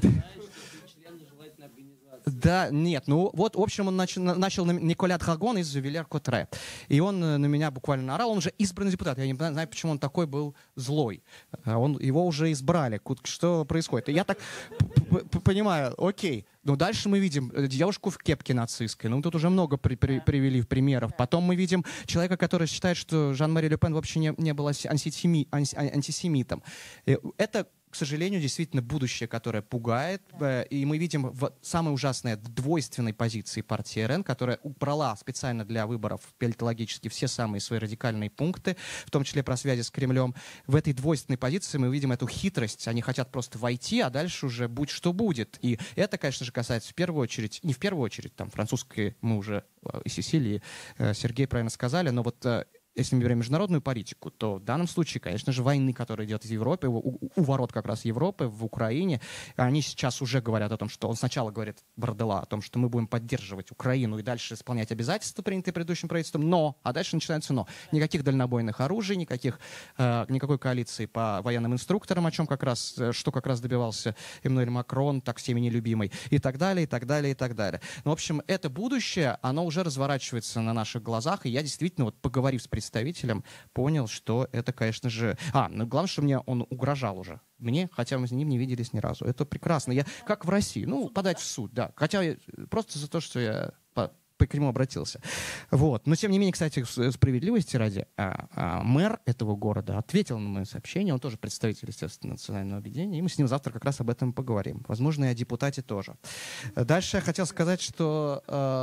Да, нет, ну вот, в общем, он начал, начал Николя Драгон из Вильяр-Котре. И он на меня буквально орал, он уже избранный депутат. Я не знаю, почему он такой был злой. Он, его уже избрали. Что происходит? Я так понимаю, окей. Но дальше мы видим девушку в кепке нацистской. Ну, тут уже много при, при, привели примеров. Потом мы видим человека, который считает, что Жан-Мари Ле Пен вообще не, не был антисеми, антисемитом. Это, к сожалению, действительно будущее, которое пугает. И мы видим в самой ужасной двойственной позиции партии эр эн, которая убрала специально для выборов политологически все самые свои радикальные пункты, в том числе про связи с Кремлем. В этой двойственной позиции мы видим эту хитрость. Они хотят просто войти, а дальше уже будь что будет. И это, конечно же, касается в первую очередь, не в первую очередь, там, французской мы уже и Сесилии, Сергей правильно сказали, но вот если мы берем международную политику, то в данном случае, конечно же, войны, которые идет из Европы, у, у ворот как раз Европы, в Украине, они сейчас уже говорят о том, что он сначала говорит, Бардella, о том, что мы будем поддерживать Украину и дальше исполнять обязательства, принятые предыдущим правительством, но, а дальше начинается но. Никаких дальнобойных оружий, никаких, э, никакой коалиции по военным инструкторам, о чем как раз, что как раз добивался Эммануэль Макрон, так всеми нелюбимый, и так далее, и так далее, и так далее. Ну, в общем, это будущее, оно уже разворачивается на наших глазах, и я действительно, вот поговорив с представителем, представителем, понял, что это, конечно же... А, ну главное, что мне он угрожал уже. Мне, хотя мы с ним не виделись ни разу. Это прекрасно. Я, как в России, ну, подать в суд, да. Хотя я, просто за то, что я по, по, к нему обратился. Вот. Но, тем не менее, кстати, справедливости ради, а, а, мэр этого города ответил на мое сообщение. Он тоже представитель, естественно, национального объединения. И мы с ним завтра как раз об этом поговорим. Возможно, и о депутате тоже. Дальше я хотел сказать, что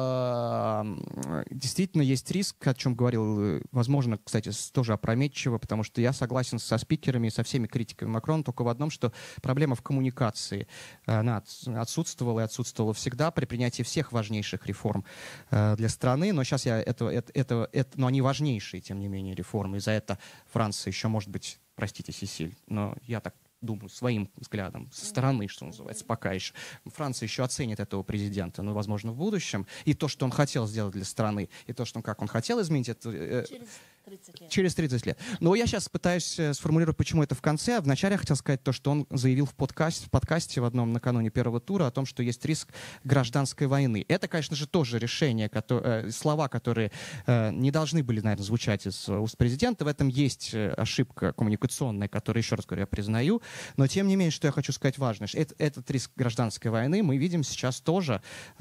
э, действительно есть риск, о чем говорил, возможно, кстати, тоже опрометчиво, потому что я согласен со спикерами и со всеми критиками Макрона только в одном, что проблема в коммуникации. Она отсутствовала и отсутствовала всегда при принятии всех важнейших реформ для страны, но сейчас я это, это, это, это, но они важнейшие, тем не менее, реформы, и за это Франция еще, может быть, простите, Сесиль, но я так думаю, своим взглядом, со стороны, что называется, пока еще. Франция еще оценит этого президента, ну, возможно, в будущем, и то, что он хотел сделать для страны, и то, что он, как он хотел изменить это... Э, Через тридцать лет. Через тридцать лет. Но я сейчас пытаюсь сформулировать, почему это в конце. Вначале я хотел сказать то, что он заявил в подкасте, в подкасте в одном накануне первого тура о том, что есть риск гражданской войны. Это, конечно же, тоже решение, которые, слова, которые не должны были, наверное, звучать из уст президента. В этом есть ошибка коммуникационная, которую, еще раз говорю, я признаю. Но, тем не менее, что я хочу сказать важное, что это, этот риск гражданской войны мы видим сейчас тоже,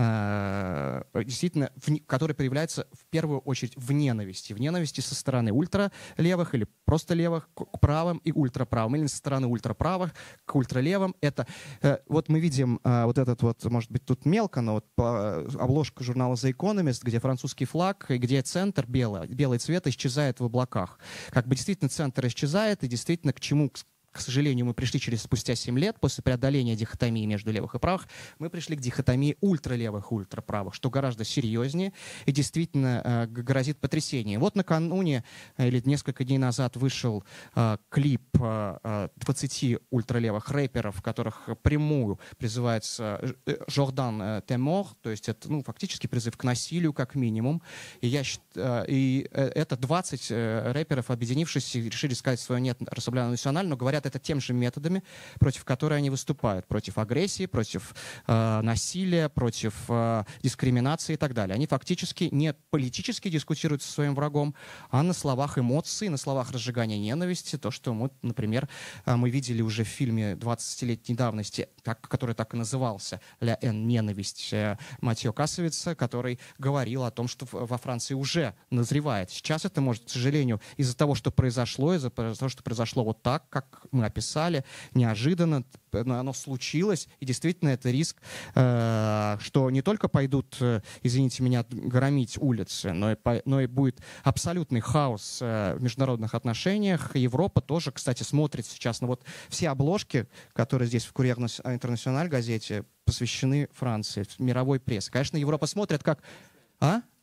действительно, в, который проявляется в первую очередь в ненависти. В ненависти со стороны стороны ультралевых или просто левых к правым и ультраправым, или со стороны ультраправых к ультралевым. Это э, вот мы видим э, вот этот вот, может быть, тут мелко, но вот по, обложка журнала The Economist, где французский флаг, и где центр белый, белый цвет исчезает в облаках. Как бы действительно центр исчезает, и действительно к чему... К сожалению, мы пришли через спустя семь лет, после преодоления дихотомии между левых и правых, мы пришли к дихотомии ультралевых и ультраправых, что гораздо серьезнее и действительно э, грозит потрясением. Вот накануне э, или несколько дней назад вышел э, клип э, двадцати ультралевых рэперов, в которых прямую призывается Жордан э, Темор, то есть это ну, фактически призыв к насилию как минимум. И, я, э, и э, это двадцать э, рэперов, объединившись, решили сказать свое «нет» Рассамблея националь, но говорят это тем же методами, против которых они выступают. Против агрессии, против э, насилия, против э, дискриминации и так далее. Они фактически не политически дискутируют со своим врагом, а на словах эмоций, на словах разжигания ненависти. То, что мы, например, э, мы видели уже в фильме двадцатилетней давности, как, который так и назывался «Ля эн. Ненависть» э, Матьё Кассовица, который говорил о том, что во Франции уже назревает. Сейчас это может, к сожалению, из-за того, что произошло, из-за того, что произошло вот так, как мы описали, неожиданно, но оно случилось, и действительно это риск, э, что не только пойдут, э, извините меня, громить улицы, но и, по, но и будет абсолютный хаос э, в международных отношениях. Европа тоже, кстати, смотрит сейчас на вот все обложки, которые здесь в «Курьер Интернациональ» газете посвящены Франции, мировой прессе. Конечно, Европа смотрит как... А?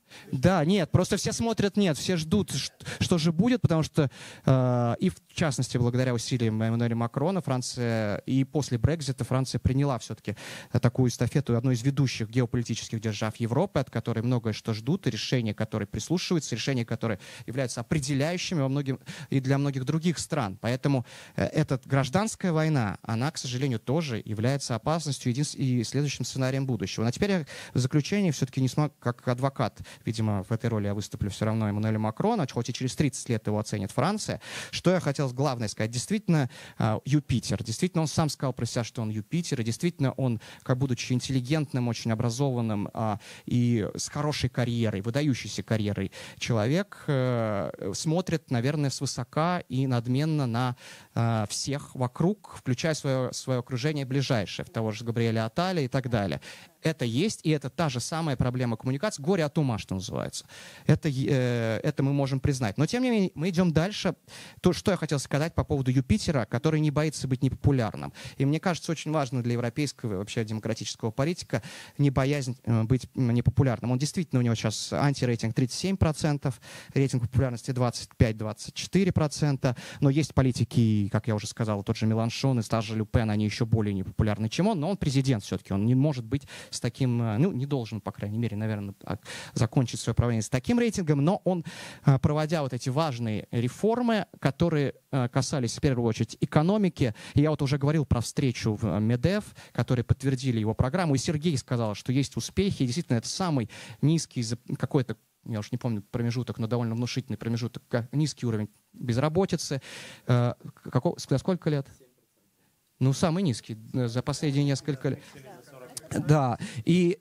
Да, нет, просто все смотрят, нет, все ждут, что же будет, потому что э, и в частности благодаря усилиям Эммануэля Макрона Франция и после Брексита Франция приняла все-таки такую эстафету одной из ведущих геополитических держав Европы, от которой многое что ждут, и решения, которые прислушиваются, решения, которые являются определяющими во многим, и для многих других стран. Поэтому э, эта гражданская война, она, к сожалению, тоже является опасностью и следующим сценарием будущего. Но теперь я в заключение все-таки не смог, как адвокат, видимо, в этой роли я выступлю все равно Эммануэля Макрона, хоть и через тридцать лет его оценит Франция. Что я хотел главное сказать? Действительно, Юпитер. Действительно, он сам сказал про себя, что он Юпитер. И действительно, он, как будучи интеллигентным, очень образованным и с хорошей карьерой, выдающейся карьерой человек, смотрит, наверное, свысока и надменно на всех вокруг, включая свое, свое окружение ближайшее, того же Габриэля Атталя и так далее. Это есть, и это та же самая проблема коммуникации. Горе от ума, что называется. Это, э, это мы можем признать. Но, тем не менее, мы идем дальше. То, что я хотел сказать по поводу Юпитера, который не боится быть непопулярным. И мне кажется, очень важно для европейского, вообще демократического политика не боязнь э, быть непопулярным. Он действительно, у него сейчас антирейтинг тридцать семь процентов, рейтинг популярности двадцать пять - двадцать четыре процента. Но есть политики, как я уже сказал, тот же Меланшон и та же Ле Пен, они еще более непопулярны, чем он. Но он президент все-таки. Он не может быть с таким, ну, не должен, по крайней мере, наверное, закончить свое правление с таким рейтингом, но он, проводя вот эти важные реформы, которые касались, в первую очередь, экономики, и я вот уже говорил про встречу в Медев, которые подтвердили его программу, и Сергей сказал, что есть успехи, и действительно, это самый низкий какой-то, я уж не помню промежуток, но довольно внушительный промежуток, низкий уровень безработицы. Какого, за сколько лет? Ну, самый низкий за последние несколько лет. Да, и,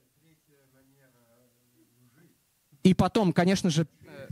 и потом, конечно же,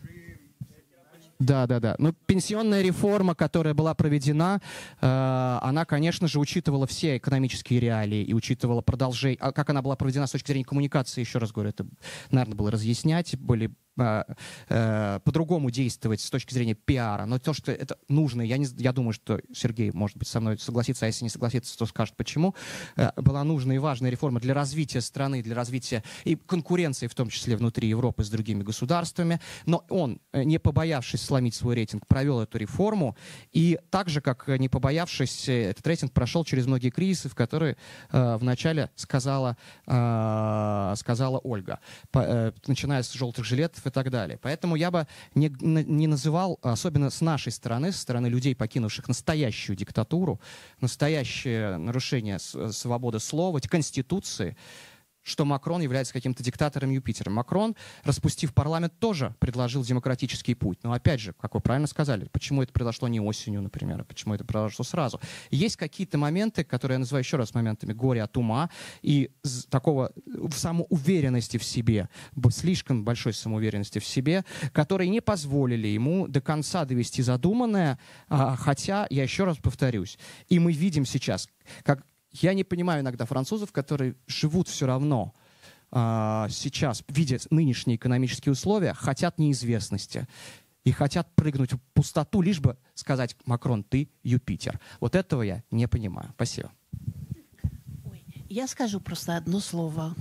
да, да, да. Но пенсионная реформа, которая была проведена, э, она, конечно же, учитывала все экономические реалии и учитывала продолжение, а как она была проведена с точки зрения коммуникации, еще раз говорю, это, наверное, было разъяснять, были э, э, по-другому действовать с точки зрения пиара. Но то, что это нужно, я, не, я думаю, что Сергей, может быть, со мной согласится, а если не согласится, то скажет, почему. Э, была нужна и важная реформа для развития страны, для развития и конкуренции, в том числе внутри Европы с другими государствами. Но он, не побоявшись сломить свой рейтинг, провел эту реформу, и так же, как не побоявшись, этот рейтинг прошел через многие кризисы, в которые э, вначале сказала, э, сказала Ольга, по, э, начиная с желтых жилетов и так далее. Поэтому я бы не, не называл, особенно с нашей стороны, со стороны людей, покинувших настоящую диктатуру, настоящее нарушение свободы слова, Конституции, что Макрон является каким-то диктатором Юпитера. Макрон, распустив парламент, тоже предложил демократический путь. Но опять же, как вы правильно сказали, почему это произошло не осенью, например, а почему это произошло сразу? Есть какие-то моменты, которые я называю еще раз моментами горя от ума и такого самоуверенности в себе, слишком большой самоуверенности в себе, которые не позволили ему до конца довести задуманное, хотя, я еще раз повторюсь, и мы видим сейчас, как я не понимаю иногда французов, которые живут все равно э, сейчас, видя нынешние экономические условия, хотят неизвестности и хотят прыгнуть в пустоту, лишь бы сказать: Макрон, ты Юпитер. Вот этого я не понимаю. Спасибо. Ой, я скажу просто одно слово.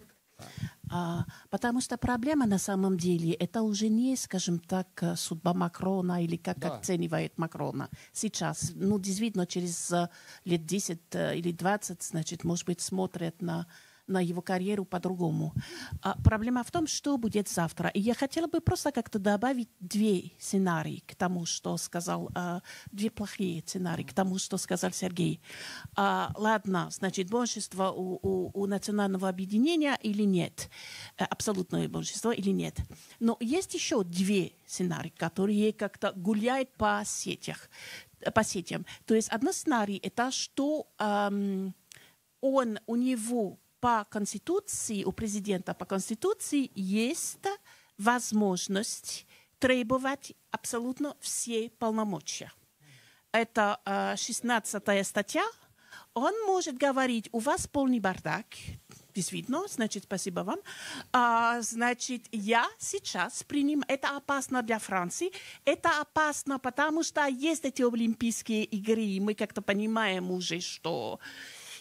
А, потому что проблема на самом деле это уже не, скажем так, судьба Макрона или как да. оценивает Макрона сейчас. Ну, действительно, через лет десять или двадцать, значит, может быть, смотрят на, на его карьеру по-другому. А проблема в том, что будет завтра. И я хотела бы просто как-то добавить две сценарии к тому, что сказал, а, две плохие сценарии к тому, что сказал Сергей. А, ладно, значит, большинство у, у, у национального объединения или нет? Абсолютное большинство или нет? Но есть еще две сценарии, которые как-то гуляют по сетях, по сетям. То есть один сценарий это, что эм, он, у него по Конституции, у президента по Конституции есть возможность требовать абсолютно все полномочия. Это э, шестнадцатая статья. Он может говорить: у вас полный бардак. Действительно, значит, спасибо вам. А, значит, я сейчас принимаю, это опасно для Франции, это опасно, потому что есть эти Олимпийские игры, и мы как-то понимаем уже, что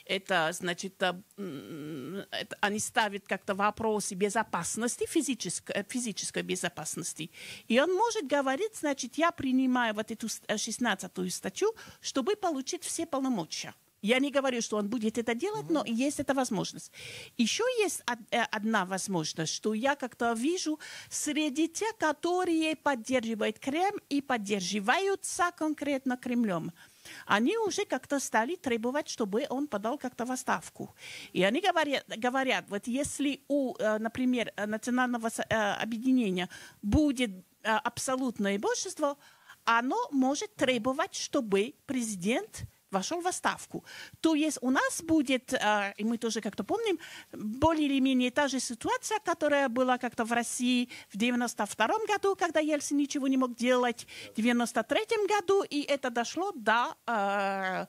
это, значит, это, они ставят как-то вопросы безопасности, физической, физической безопасности. И он может говорить, значит, я принимаю вот эту шестнадцатую статью, чтобы получить все полномочия. Я не говорю, что он будет это делать, но есть эта возможность. Еще есть одна возможность, что я как-то вижу среди тех, которые поддерживают Кремль и поддерживаются конкретно Кремлем. Они уже как-то стали требовать, чтобы он подал как-то в отставку. И они говорят, говорят, вот если у, например, национального объединения будет абсолютное большинство, оно может требовать, чтобы президент вошел в отставку. То есть у нас будет, э, и мы тоже как-то помним, более или менее та же ситуация, которая была как-то в России в девяносто втором году, когда Ельцин ничего не мог делать, в девяносто третьем году, и это дошло до... Э,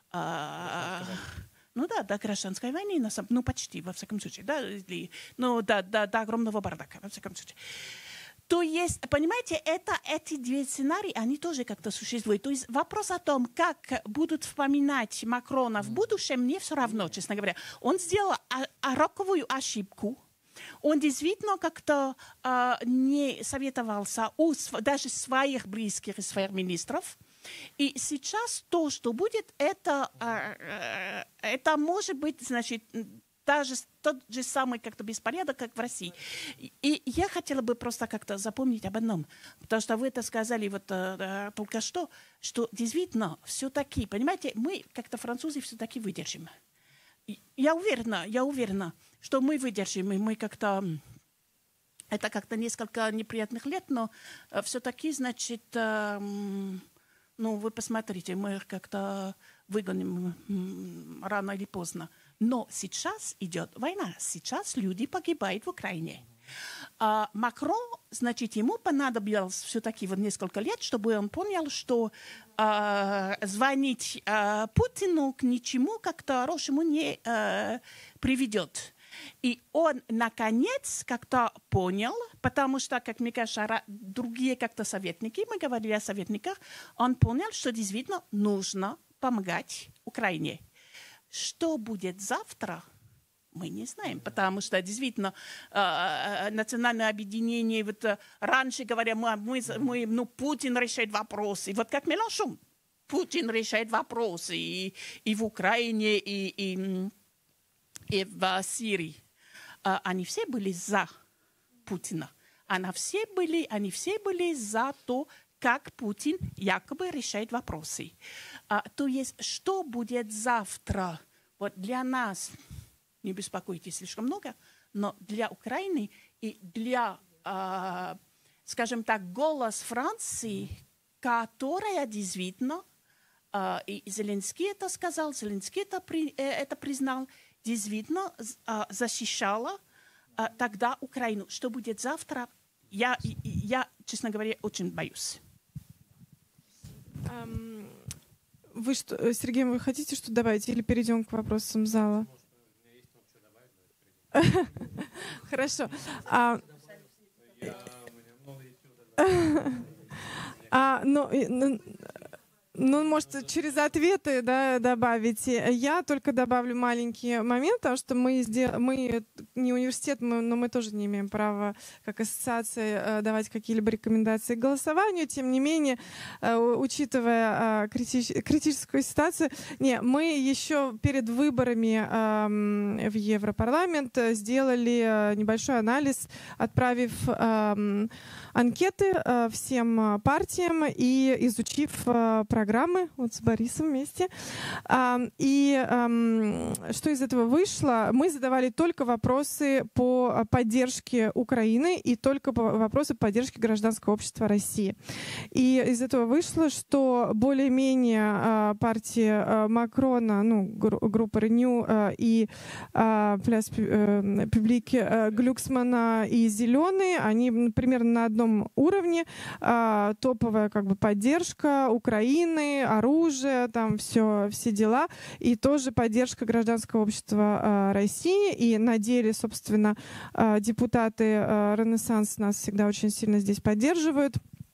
э, ну да, до гражданской войны, ну почти, во всяком случае, да, ну до, до, до огромного бардака, во всяком случае. То есть, понимаете, это, эти две сценарии, они тоже как-то существуют. То есть вопрос о том, как будут вспоминать Макрона в будущем, мне все равно, честно говоря. Он сделал роковую ошибку. Он действительно как-то э, не советовался у даже своих близких и своих министров. И сейчас то, что будет, это, э, э, это может быть, значит, даже тот же самый как-то беспорядок, как в России. И я хотела бы просто как-то запомнить об одном, потому что вы это сказали вот э, только что, что действительно все-таки, понимаете, мы как-то французы все-таки выдержим. Я уверена, я уверена, что мы выдержим, и мы как-то... Это как-то несколько неприятных лет, но э, все-таки, значит, э, ну, вы посмотрите, мы их как-то выгоним э, рано или поздно. Но сейчас идет война, сейчас люди погибают в Украине. А Макрон, значит, ему понадобилось все-таки вот несколько лет, чтобы он понял, что а, звонить а, Путину к ничему как-то хорошему не а, приведет. И он, наконец, как-то понял, потому что, как мне кажется, другие как-то советники, мы говорили о советниках, он понял, что действительно нужно помогать Украине. Что будет завтра, мы не знаем, потому что действительно э, национальное объединение, вот, э, раньше говоря, мы, мы, мы, ну, Путин решает вопросы, вот как Меланшон, Путин решает вопросы и, и в Украине, и, и, и в Сирии. Э, они все были за Путина, они все были, они все были за то, как Путин якобы решает вопросы. А, то есть, что будет завтра? Вот для нас, не беспокойтесь слишком много, но для Украины и для, а, скажем так, голос Франции, которая действительно, а, и Зеленский это сказал, Зеленский это, при, это признал, действительно а, защищала а, тогда Украину. Что будет завтра, я, я, честно говоря, очень боюсь. Вы что, Сергей, вы хотите что добавить или перейдем к вопросам зала? Хорошо. А, а, ну, ну, может, через ответы, да, добавить. Я только добавлю маленький момент, потому что мы, мы не университет, мы, но мы тоже не имеем права, как ассоциация, давать какие-либо рекомендации к голосованию. Тем не менее, учитывая критич, критическую ситуацию, не, мы еще перед выборами в Европарламент сделали небольшой анализ, отправив анкеты всем партиям и изучив программы, вот с Борисом вместе. И что из этого вышло? Мы задавали только вопросы по поддержке Украины и только вопросы поддержки гражданского общества России. И из этого вышло, что более-менее партии Макрона, ну, группа Renew и Пляс Публик Глюксмана и Зеленые, они примерно на одном уровне. Топовая как бы поддержка Украины, оружие, там все, все дела, и тоже поддержка гражданского общества э, России. И на деле, собственно, э, депутаты э, Ренессанс нас всегда очень сильно здесь поддерживают.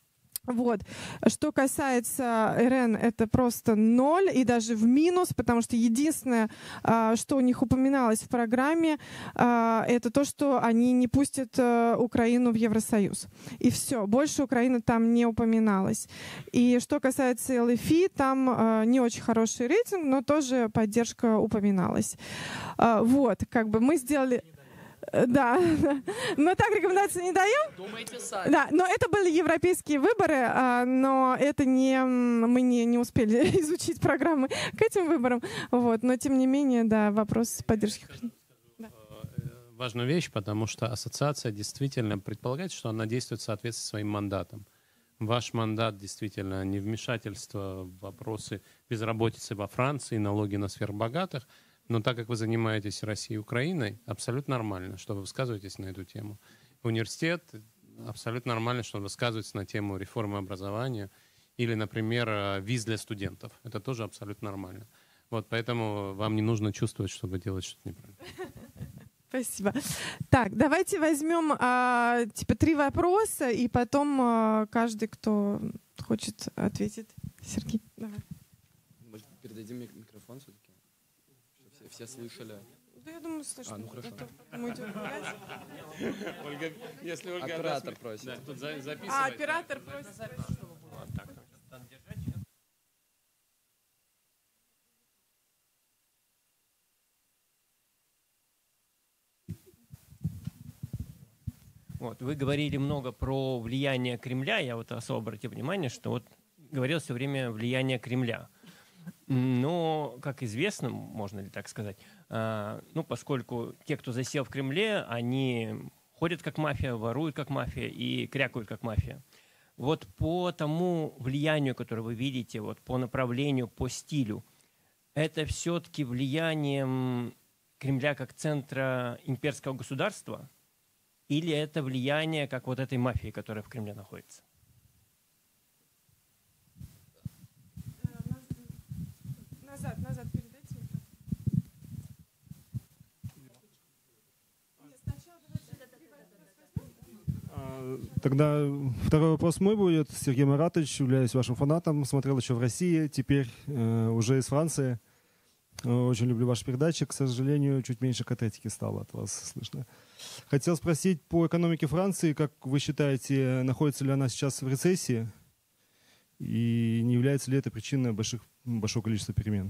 Вот. Что касается эр эн, это просто ноль и даже в минус, потому что единственное, что у них упоминалось в программе, это то, что они не пустят Украину в Евросоюз. И все. Больше Украины там не упоминалось. И что касается эл эф и, там не очень хороший рейтинг, но тоже поддержка упоминалась. Вот. Как бы мы сделали... Да, но так рекомендации не даем. Думайте сами. Да, но это были европейские выборы, но это не мы не, не успели изучить программы к этим выборам. Вот, но тем не менее, да, вопрос поддержки. Да. Важную вещь, потому что ассоциация действительно предполагает, что она действует в соответствии со своим мандатом. Ваш мандат действительно не вмешательство в вопросы безработицы во Франции, налоги на сверхбогатых. Но так как вы занимаетесь Россией и Украиной, абсолютно нормально, что вы высказываетесь на эту тему. Университет абсолютно нормально, что он высказывается на тему реформы образования или, например, виз для студентов. Это тоже абсолютно нормально. Вот, поэтому вам не нужно чувствовать, что вы делаете что-то неправильно. Спасибо. Так, давайте возьмем а, типа три вопроса, и потом а, каждый, кто хочет ответить. Сергей, давай. Может, передадим микрофон все-таки? Все слышали. Да, я думаю, слышно. А, ну хорошо. Ольга, если Ольга оператор отдаст... просит. Да, тут за, записывайте. А, оператор просит. Вот так. Вот, вы говорили много про влияние Кремля. Я вот особо обратил внимание, что вот говорил все время влияние Кремля. Но, как известно, можно ли так сказать, э, ну, поскольку те, кто засел в Кремле, они ходят как мафия, воруют как мафия и крякают как мафия. Вот по тому влиянию, которое вы видите, вот по направлению, по стилю, это все-таки влиянием Кремля как центра имперского государства или это влияние как вот этой мафии, которая в Кремле находится? Назад, назад передайте. Тогда второй вопрос мой будет. Сергей Маратович, являюсь вашим фанатом, смотрел еще в России, теперь э, уже из Франции. Очень люблю ваши передачи. К сожалению, чуть меньше конкретики стало от вас слышно. Хотел спросить по экономике Франции, как вы считаете, находится ли она сейчас в рецессии? И не является ли это причиной больших, большого количества перемен?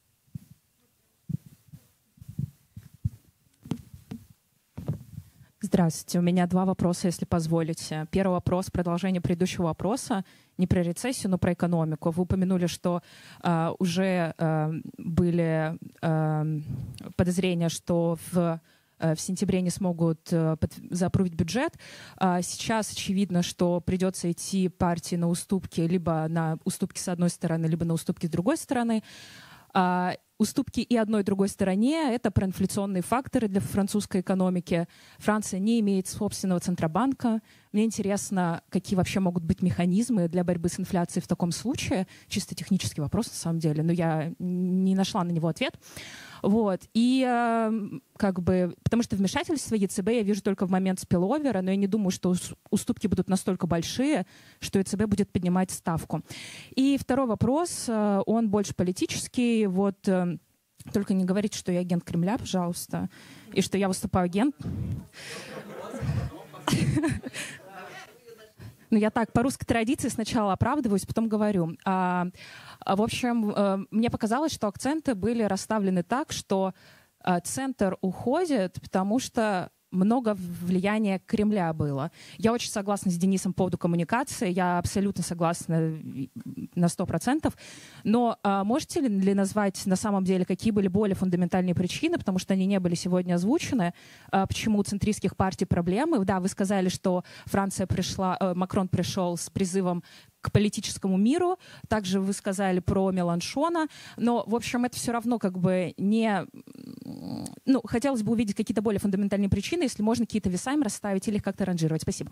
Здравствуйте. У меня два вопроса, если позволите. Первый вопрос, продолжение предыдущего вопроса, не про рецессию, но про экономику. Вы упомянули, что э, уже э, были э, подозрения, что в в сентябре не смогут запровить бюджет. Сейчас очевидно, что придется идти партии на уступки, либо на уступки с одной стороны, либо на уступки с другой стороны. Уступки и одной, и другой стороне — это проинфляционные факторы для французской экономики. Франция не имеет собственного центробанка. Мне интересно, какие вообще могут быть механизмы для борьбы с инфляцией в таком случае. Чисто технический вопрос, на самом деле, но я не нашла на него ответ. Вот. И как бы, потому что вмешательство ЕЦБ я вижу только в момент спилловера, но я не думаю, что уступки будут настолько большие, что ЕЦБ будет поднимать ставку. И второй вопрос, он больше политический. Вот только не говорите, что я агент Кремля, пожалуйста, и что я выступаю агент. Ну, я так, по русской традиции сначала оправдываюсь, потом говорю. А, в общем, а, мне показалось, что акценты были расставлены так, что а, центр уходит, потому что много влияния Кремля было. Я очень согласна с Денисом по поводу коммуникации, я абсолютно согласна на сто процентов. Но а, можете ли назвать на самом деле, какие были более фундаментальные причины, потому что они не были сегодня озвучены, а, почему у центристских партий проблемы? Да, вы сказали, что Франция пришла, а, Макрон пришел с призывом к политическому миру. Также вы сказали про Меланшона. Но, в общем, это все равно как бы не... Ну, хотелось бы увидеть какие-то более фундаментальные причины, если можно какие-то весами расставить или их как-то ранжировать. Спасибо.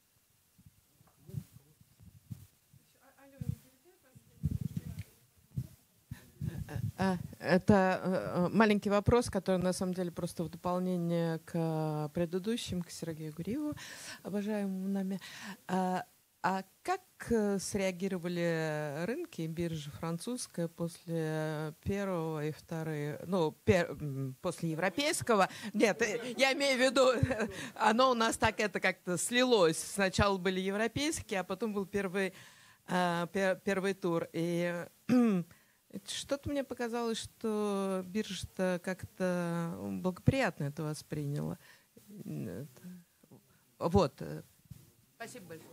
Это маленький вопрос, который на самом деле просто в дополнение к предыдущим, к Сергею Гуриеву, обожаемому нами. А как среагировали рынки, биржа французская после первого и второго, ну, пер, после европейского? Нет, я имею в виду, оно у нас так это как-то слилось. Сначала были европейские, а потом был первый, первый тур. И что-то мне показалось, что биржа-то как-то благоприятно это восприняла. Вот. Спасибо большое.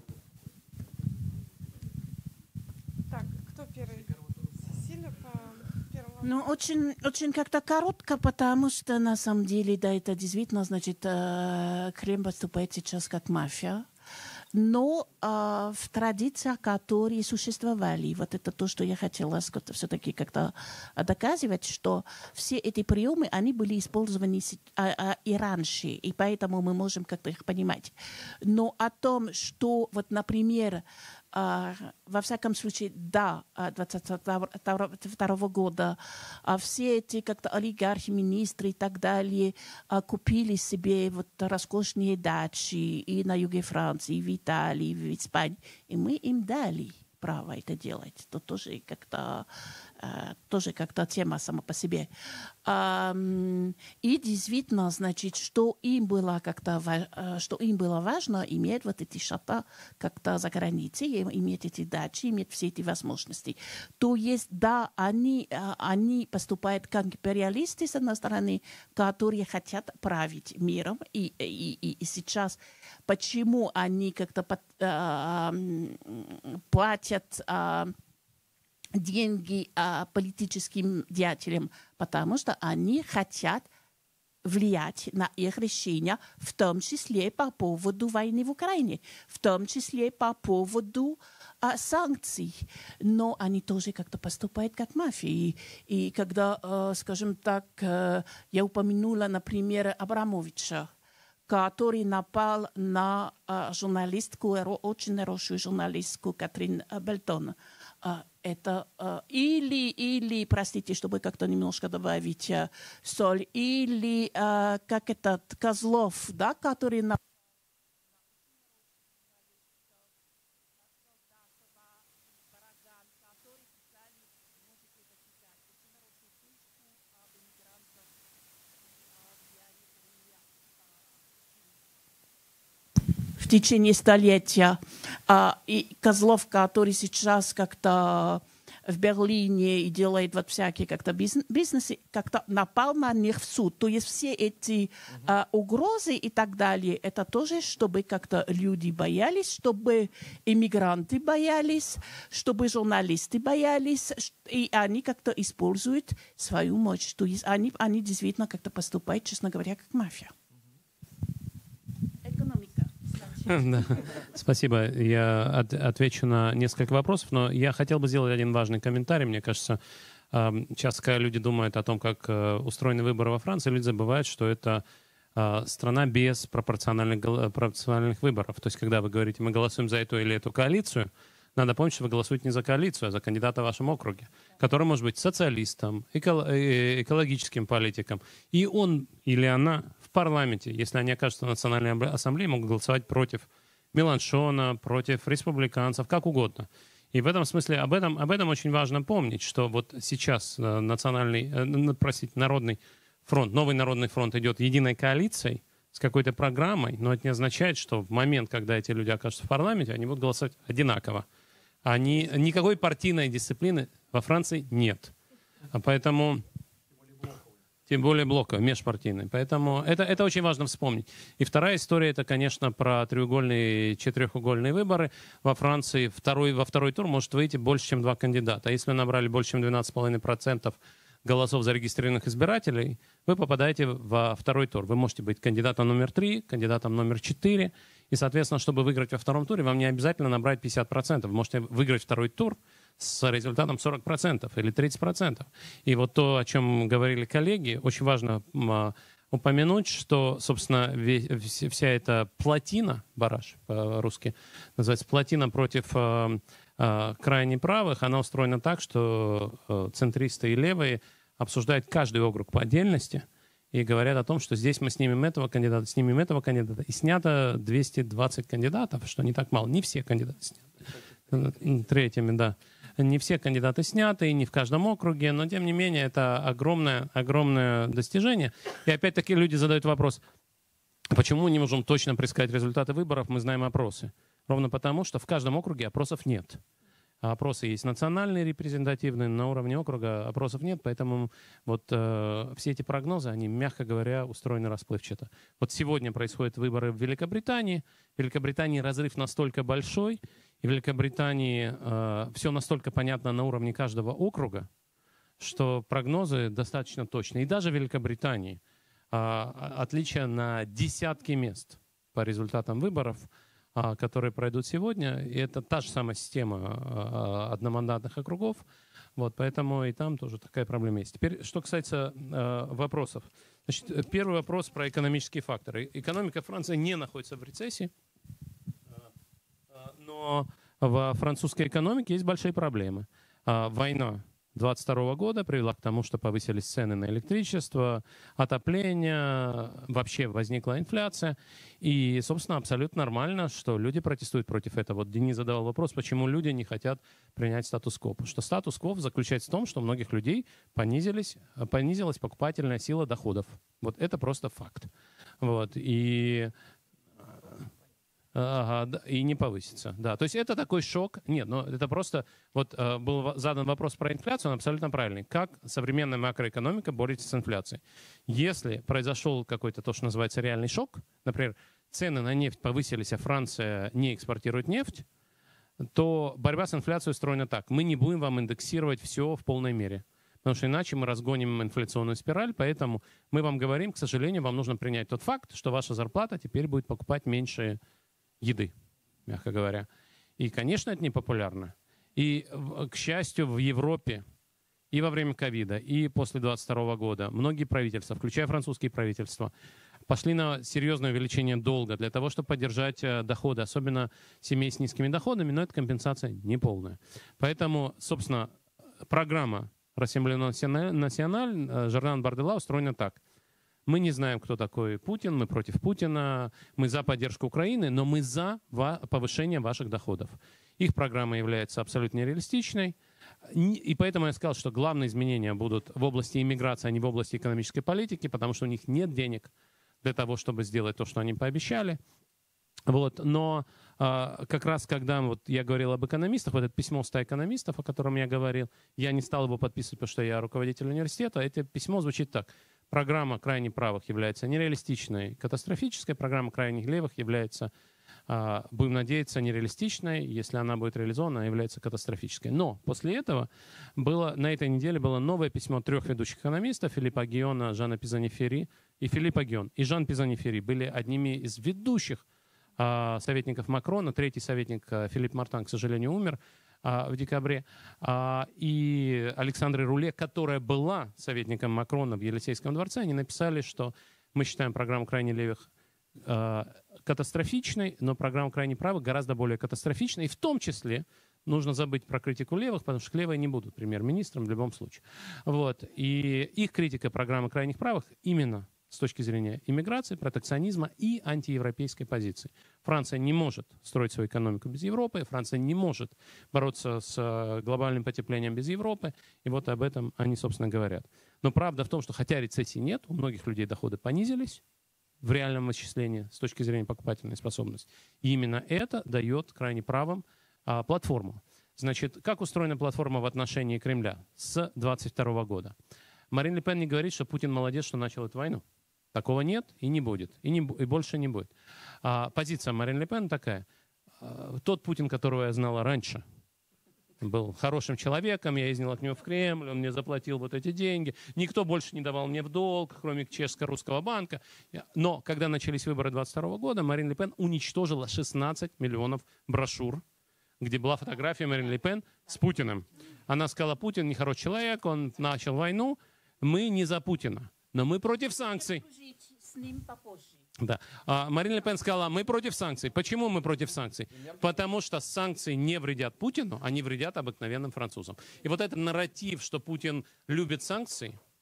Так, кто первый? Сильно по первому? Ну, очень, очень как-то коротко, потому что на самом деле, да, это действительно, значит, Крым поступает сейчас как мафия. Но э, в традициях, которые существовали, вот это то, что я хотела все-таки как-то доказывать, что все эти приемы, они были использованы а, а, и раньше, и поэтому мы можем как-то их понимать. Но о том, что, вот, например, Uh, во всяком случае, до двадцать двадцать второго года uh, все эти как-то олигархи, министры и так далее uh, купили себе вот роскошные дачи и на юге Франции, и в Италии, и в Испании. И мы им дали право это делать. Это тоже как-то Uh, тоже как-то тема сама по себе. Uh, и действительно, значит, что им было как-то, uh, что им было важно, иметь вот эти шата как-то за границей, иметь эти дачи, иметь все эти возможности. То есть, да, они, uh, они поступают как империалисты, с одной стороны, которые хотят править миром. И, и, и, и сейчас, почему они как-то под, uh, платят uh, деньги а, политическим деятелям, потому что они хотят влиять на их решения, в том числе по поводу войны в Украине, в том числе по поводу а, санкций. Но они тоже как-то поступают как мафия. И, и когда, а, скажем так, а, я упомянула, например, Абрамовича, который напал на а, журналистку, очень хорошую журналистку Катрин Бельтон. А, это а, или, или, простите, чтобы как-то немножко добавить а, соль, или а, как этот Козлов, да, который напал. В течение столетия. А, и Козлов, который сейчас как-то в Берлине и делает вот всякие как-то бизнесы, как-то напал на них в суд. То есть все эти uh-huh. а, угрозы и так далее, это тоже, чтобы как-то люди боялись, чтобы иммигранты боялись, чтобы журналисты боялись, и они как-то используют свою мощь. То есть они, они действительно как-то поступают, честно говоря, как мафия. Да. Спасибо. Я от, отвечу на несколько вопросов, но я хотел бы сделать один важный комментарий. Мне кажется, часто, когда люди думают о том, как устроены выборы во Франции, люди забывают, что это страна без пропорциональных, пропорциональных выборов. То есть, когда вы говорите, мы голосуем за эту или эту коалицию, надо помнить, что вы голосуете не за коалицию, а за кандидата в вашем округе, который может быть социалистом, эко- экологическим политиком. И он или она в парламенте, если они окажутся в Национальной ассамблее, могут голосовать против Меланшона, против республиканцев, как угодно. И в этом смысле об этом, об этом очень важно помнить, что вот сейчас национальный, э, простите, народный фронт, новый народный фронт идет единой коалицией с какой-то программой, но это не означает, что в момент, когда эти люди окажутся в парламенте, они будут голосовать одинаково. Они, никакой партийной дисциплины во Франции нет. А поэтому... Тем более блока, межпартийной. Поэтому это, это очень важно вспомнить. И вторая история, это, конечно, про треугольные, четырехугольные выборы. Во Франции второй, во второй тур может выйти больше, чем два кандидата. Если вы набрали больше, чем двенадцать целых пять десятых процента голосов зарегистрированных избирателей, вы попадаете во второй тур. Вы можете быть кандидатом номер три, кандидатом номер четыре. И, соответственно, чтобы выиграть во втором туре, вам не обязательно набрать пятьдесят процентов. Вы можете выиграть второй тур с результатом сорок процентов или тридцать процентов. И вот то, о чем говорили коллеги, очень важно а, упомянуть, что, собственно, весь, вся эта плотина, бараж по-русски называется, плотина против а, а, крайне правых, она устроена так, что а, центристы и левые обсуждают каждый округ по отдельности и говорят о том, что здесь мы снимем этого кандидата, снимем этого кандидата. И снято двести двадцать кандидатов, что не так мало. Не все кандидаты сняты. третьими, да. Не все кандидаты сняты, не в каждом округе, но тем не менее это огромное, огромное достижение. И опять-таки люди задают вопрос, почему не можем точно предсказать результаты выборов, мы знаем опросы. Ровно потому, что в каждом округе опросов нет. А опросы есть национальные, репрезентативные, на уровне округа опросов нет, поэтому вот э, все эти прогнозы, они, мягко говоря, устроены расплывчато. Вот сегодня происходят выборы в Великобритании. В Великобритании разрыв настолько большой, и в Великобритании э, все настолько понятно на уровне каждого округа, что прогнозы достаточно точны. И даже в Великобритании э, отличия на десятки мест по результатам выборов, которые пройдут сегодня. И это та же самая система одномандатных округов. Вот, поэтому и там тоже такая проблема есть. Теперь, что касается э, вопросов. Значит, первый вопрос про экономические факторы. Экономика Франции не находится в рецессии, но во французской экономике есть большие проблемы. Война двадцать второго года привела к тому, что повысились цены на электричество, отопление, вообще возникла инфляция. И, собственно, абсолютно нормально, что люди протестуют против этого. Вот Денис задавал вопрос, почему люди не хотят принять статус-кво. Потому что статус-кво заключается в том, что у многих людей понизились, понизилась покупательная сила доходов. Вот это просто факт. Вот. И... Ага, и не повысится. Да, то есть это такой шок. Нет, но это просто... Вот э, был задан вопрос про инфляцию, он абсолютно правильный. Как современная макроэкономика борется с инфляцией? Если произошел какой-то то, что называется реальный шок, например, цены на нефть повысились, а Франция не экспортирует нефть, то борьба с инфляцией устроена так. Мы не будем вам индексировать все в полной мере. Потому что иначе мы разгоним инфляционную спираль, поэтому мы вам говорим, к сожалению, вам нужно принять тот факт, что ваша зарплата теперь будет покупать меньше еды, мягко говоря. И, конечно, это непопулярно. И, к счастью, в Европе и во время ковида, и после двадцать второго года многие правительства, включая французские правительства, пошли на серьезное увеличение долга для того, чтобы поддержать доходы, особенно семей с низкими доходами, но это компенсация неполная. Поэтому, собственно, программа «Рассембле националь» Жордан Бардella устроена так. Мы не знаем, кто такой Путин, мы против Путина, мы за поддержку Украины, но мы за повышение ваших доходов. Их программа является абсолютно нереалистичной, и поэтому я сказал, что главные изменения будут в области иммиграции, а не в области экономической политики, потому что у них нет денег для того, чтобы сделать то, что они пообещали. Вот. Но а, как раз когда вот, я говорил об экономистах, вот это письмо ста экономистов, о котором я говорил, я не стал его подписывать, потому что я руководитель университета, это письмо звучит так. Программа крайне правых является нереалистичной, катастрофической. Программа крайних левых является, э, будем надеяться, нереалистичной. Если она будет реализована, она является катастрофической. Но после этого было, на этой неделе было новое письмо трех ведущих экономистов, Филиппа Гиона, Жана Пизани-Ферри и Филиппа Гион. И Жан Пизани-Ферри были одними из ведущих э, советников Макрона. Третий советник, э, Филипп Мартан, к сожалению, умер в декабре, и Александра Руле, которая была советником Макрона в Елисейском дворце, они написали, что мы считаем программу крайне левых катастрофичной, но программу крайне правых гораздо более катастрофичной, и в том числе нужно забыть про критику левых, потому что левые не будут премьер-министром в любом случае. Вот. И их критика программы крайних правых именно с точки зрения иммиграции, протекционизма и антиевропейской позиции. Франция не может строить свою экономику без Европы, Франция не может бороться с глобальным потеплением без Европы, и вот об этом они, собственно, говорят. Но правда в том, что хотя рецессии нет, у многих людей доходы понизились в реальном исчислении с точки зрения покупательной способности. И именно это дает крайне правым а, платформу. Значит, как устроена платформа в отношении Кремля с двадцать второго года? Марин Ле Пен не говорит, что Путин молодец, что начал эту войну. Такого нет и не будет, и, не, и больше не будет. А, позиция Марин Ле Пен такая. А, тот Путин, которого я знала раньше, был хорошим человеком, я ездила к нему в Кремль, он мне заплатил вот эти деньги, никто больше не давал мне в долг, кроме Чешско-Русского банка. Но когда начались выборы двадцать второго года, Марин Ле Пен уничтожила шестнадцать миллионов брошюр, где была фотография Марин Ле Пен с Путиным. Она сказала, Путин нехороший человек, он начал войну, мы не за Путина. Но мы против санкций. Да. А Марин Ле Пен сказала, мы против санкций. Почему мы против санкций? Потому что санкции не вредят Путину, они вредят обыкновенным французам. И вот этот нарратив, что Путин любит санкции,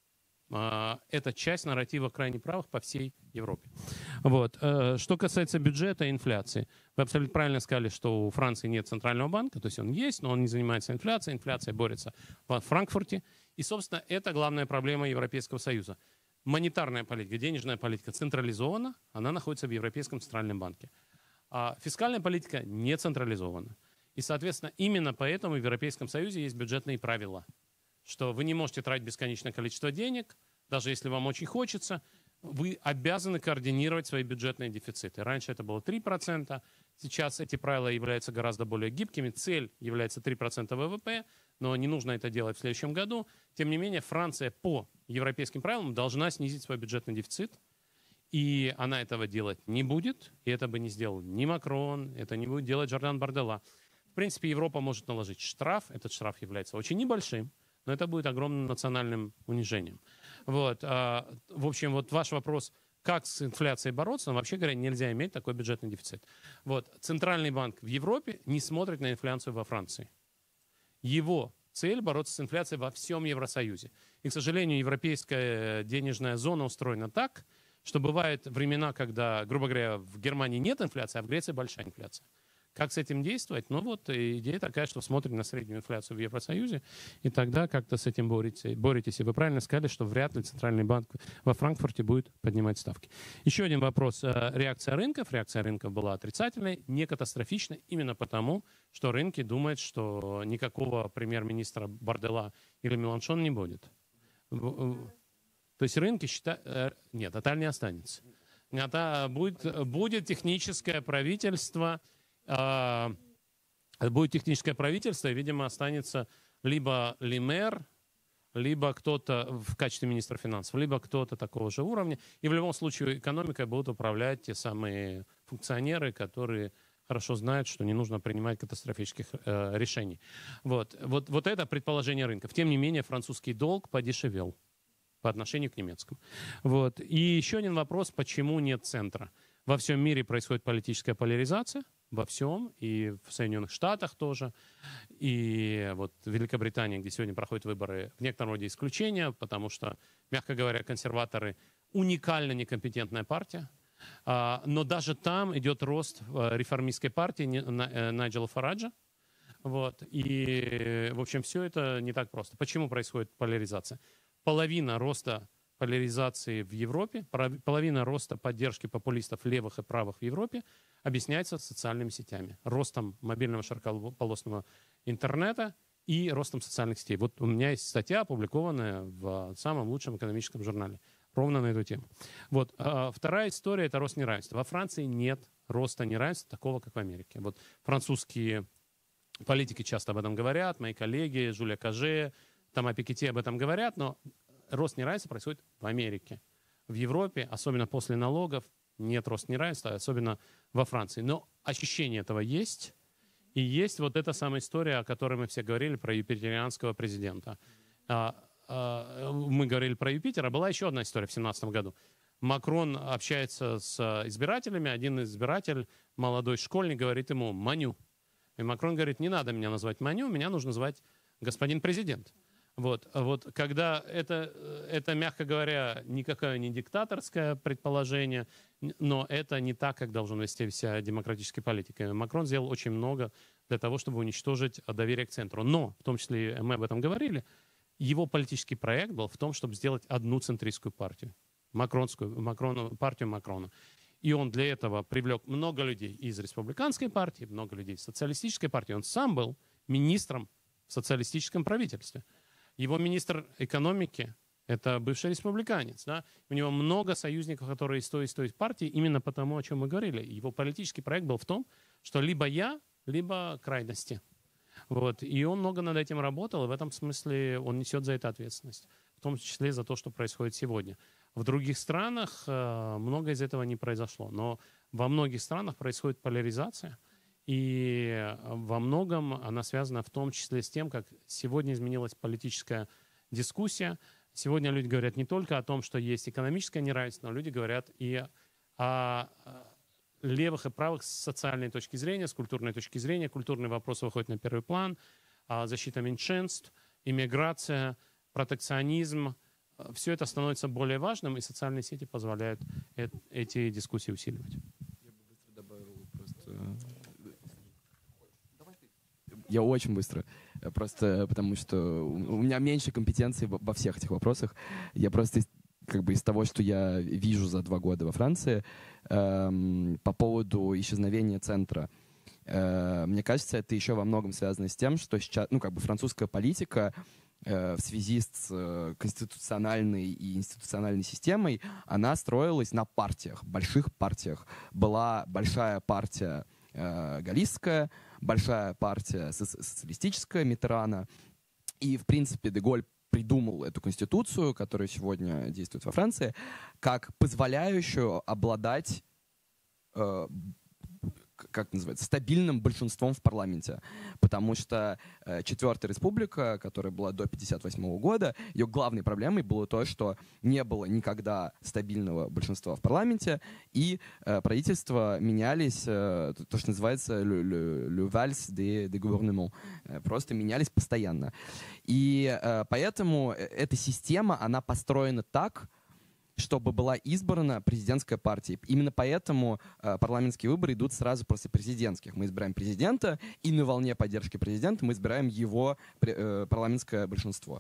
Это часть нарратива крайне правых по всей Европе. Вот. Что касается бюджета и инфляции. Вы абсолютно правильно сказали, что у Франции нет центрального банка, то есть он есть, но он не занимается инфляцией. Инфляция борется в Франкфурте. И, собственно, это главная проблема Европейского Союза. Монетарная политика, денежная политика централизована, она находится в Европейском центральном банке. А фискальная политика не централизована. И, соответственно, именно поэтому в Европейском Союзе есть бюджетные правила, что вы не можете тратить бесконечное количество денег, даже если вам очень хочется, вы обязаны координировать свои бюджетные дефициты. Раньше это было три процента, сейчас эти правила являются гораздо более гибкими. Цель является три процента ВВП, но не нужно это делать в следующем году. Тем не менее, Франция по европейским правилам должна снизить свой бюджетный дефицит, и она этого делать не будет, и это бы не сделал ни Макрон, это не будет делать Жордан Бардella. В принципе, Европа может наложить штраф, этот штраф является очень небольшим, но это будет огромным национальным унижением. Вот. В общем, вот ваш вопрос, как с инфляцией бороться, но вообще говоря, нельзя иметь такой бюджетный дефицит. Вот. Центральный банк в Европе не смотрит на инфляцию во Франции. Его цель бороться с инфляцией во всем Евросоюзе. И, к сожалению, европейская денежная зона устроена так, что бывают времена, когда, грубо говоря, в Германии нет инфляции, а в Греции большая инфляция. Как с этим действовать? Ну вот идея такая, что смотрим на среднюю инфляцию в Евросоюзе, и тогда как-то с этим боретесь. боретесь. И вы правильно сказали, что вряд ли Центральный банк во Франкфурте будет поднимать ставки. Еще один вопрос. Реакция рынков. Реакция рынков была отрицательной, не катастрофичной, именно потому, что рынки думают, что никакого премьер-министра Барделла или Меланшона не будет. То есть рынки считают... Нет, Аталь не останется. Это будет, будет техническое правительство... Будет техническое правительство, и, видимо, останется либо Лемер, либо кто-то в качестве министра финансов, либо кто-то такого же уровня. И в любом случае экономикой будут управлять те самые функционеры, которые хорошо знают, что не нужно принимать катастрофических э, решений. Вот. Вот, вот это предположение рынков. Тем не менее, французский долг подешевел по отношению к немецкому. Вот. И еще один вопрос, почему нет центра. Во всем мире происходит политическая поляризация, во всем, и в Соединенных Штатах тоже, и вот в Великобритании, где сегодня проходят выборы, в некотором роде исключение, потому что, мягко говоря, консерваторы уникально некомпетентная партия, но даже там идет рост реформистской партии Найджела Фараджа, вот, и, в общем, все это не так просто. Почему происходит поляризация? Половина роста поляризации в Европе, половина роста поддержки популистов левых и правых в Европе объясняется социальными сетями, ростом мобильного широкополосного интернета и ростом социальных сетей. Вот у меня есть статья, опубликованная в самом лучшем экономическом журнале, ровно на эту тему. Вот. А вторая история – это рост неравенства. Во Франции нет роста неравенства такого, как в Америке. Вот французские политики часто об этом говорят, мои коллеги, Жюля Каже, Тома Пикетти об этом говорят, но рост неравенства происходит в Америке. В Европе, особенно после налогов, нет роста неравенства, особенно во Франции. Но ощущение этого есть. И есть вот эта самая история, о которой мы все говорили, про юпитерианского президента. Мы говорили про Юпитера. Была еще одна история в две тысячи семнадцатом году. Макрон общается с избирателями. Один избиратель, молодой школьник, говорит ему «Маню». И Макрон говорит: не надо меня называть Маню, меня нужно звать господин президент. Вот, вот когда это, это, мягко говоря, никакое не диктаторское предположение, но это не так, как должен вести вся демократическая политика. Макрон сделал очень много для того, чтобы уничтожить доверие к центру. Но, в том числе мы об этом говорили, его политический проект был в том, чтобы сделать одну центристскую партию, макронскую, Макрон, партию Макрона. И он для этого привлек много людей из республиканской партии, много людей из социалистической партии. Он сам был министром в социалистическом правительстве. Его министр экономики – это бывший республиканец. Да? У него много союзников, которые из той и из той партии, именно потому, о чем мы говорили. Его политический проект был в том, что либо я, либо крайности. Вот. И он много над этим работал, и в этом смысле он несет за это ответственность. В том числе за то, что происходит сегодня. В других странах э, много из этого не произошло. Но во многих странах происходит поляризация. И во многом она связана в том числе с тем, как сегодня изменилась политическая дискуссия. Сегодня люди говорят не только о том, что есть экономическое неравенство, но люди говорят и о левых и правых с социальной точки зрения, с культурной точки зрения. Культурные вопросы выходят на первый план. Защита меньшинств, иммиграция, протекционизм, все это становится более важным, и социальные сети позволяют э эти дискуссии усиливать. Я бы быстро добавил просто... Я очень быстро. Просто потому что у меня меньше компетенций во всех этих вопросах. Я просто как бы из того, что я вижу за два года во Франции, эм, по поводу исчезновения центра. Э, мне кажется, это еще во многом связано с тем, что сейчас, ну, как бы французская политика э, в связи с э, конституциональной и институциональной системой, она строилась на партиях, больших партиях. Была большая партия э, галлийская, большая партия соци- социалистическая Миттерана, и, в принципе, де Голль придумал эту конституцию, которая сегодня действует во Франции, как позволяющую обладать э, как называется, стабильным большинством в парламенте. Потому что э, Четвертая республика, которая была до пятьдесят восьмого года, ее главной проблемой было то, что не было никогда стабильного большинства в парламенте, и э, правительства менялись, э, то, что называется le, le, le valse des, des gouvernements, э, просто менялись постоянно. И э, поэтому эта система, она построена так, чтобы была избрана президентская партия. Именно поэтому э, парламентские выборы идут сразу после президентских. Мы избираем президента, и на волне поддержки президента мы избираем его э, парламентское большинство.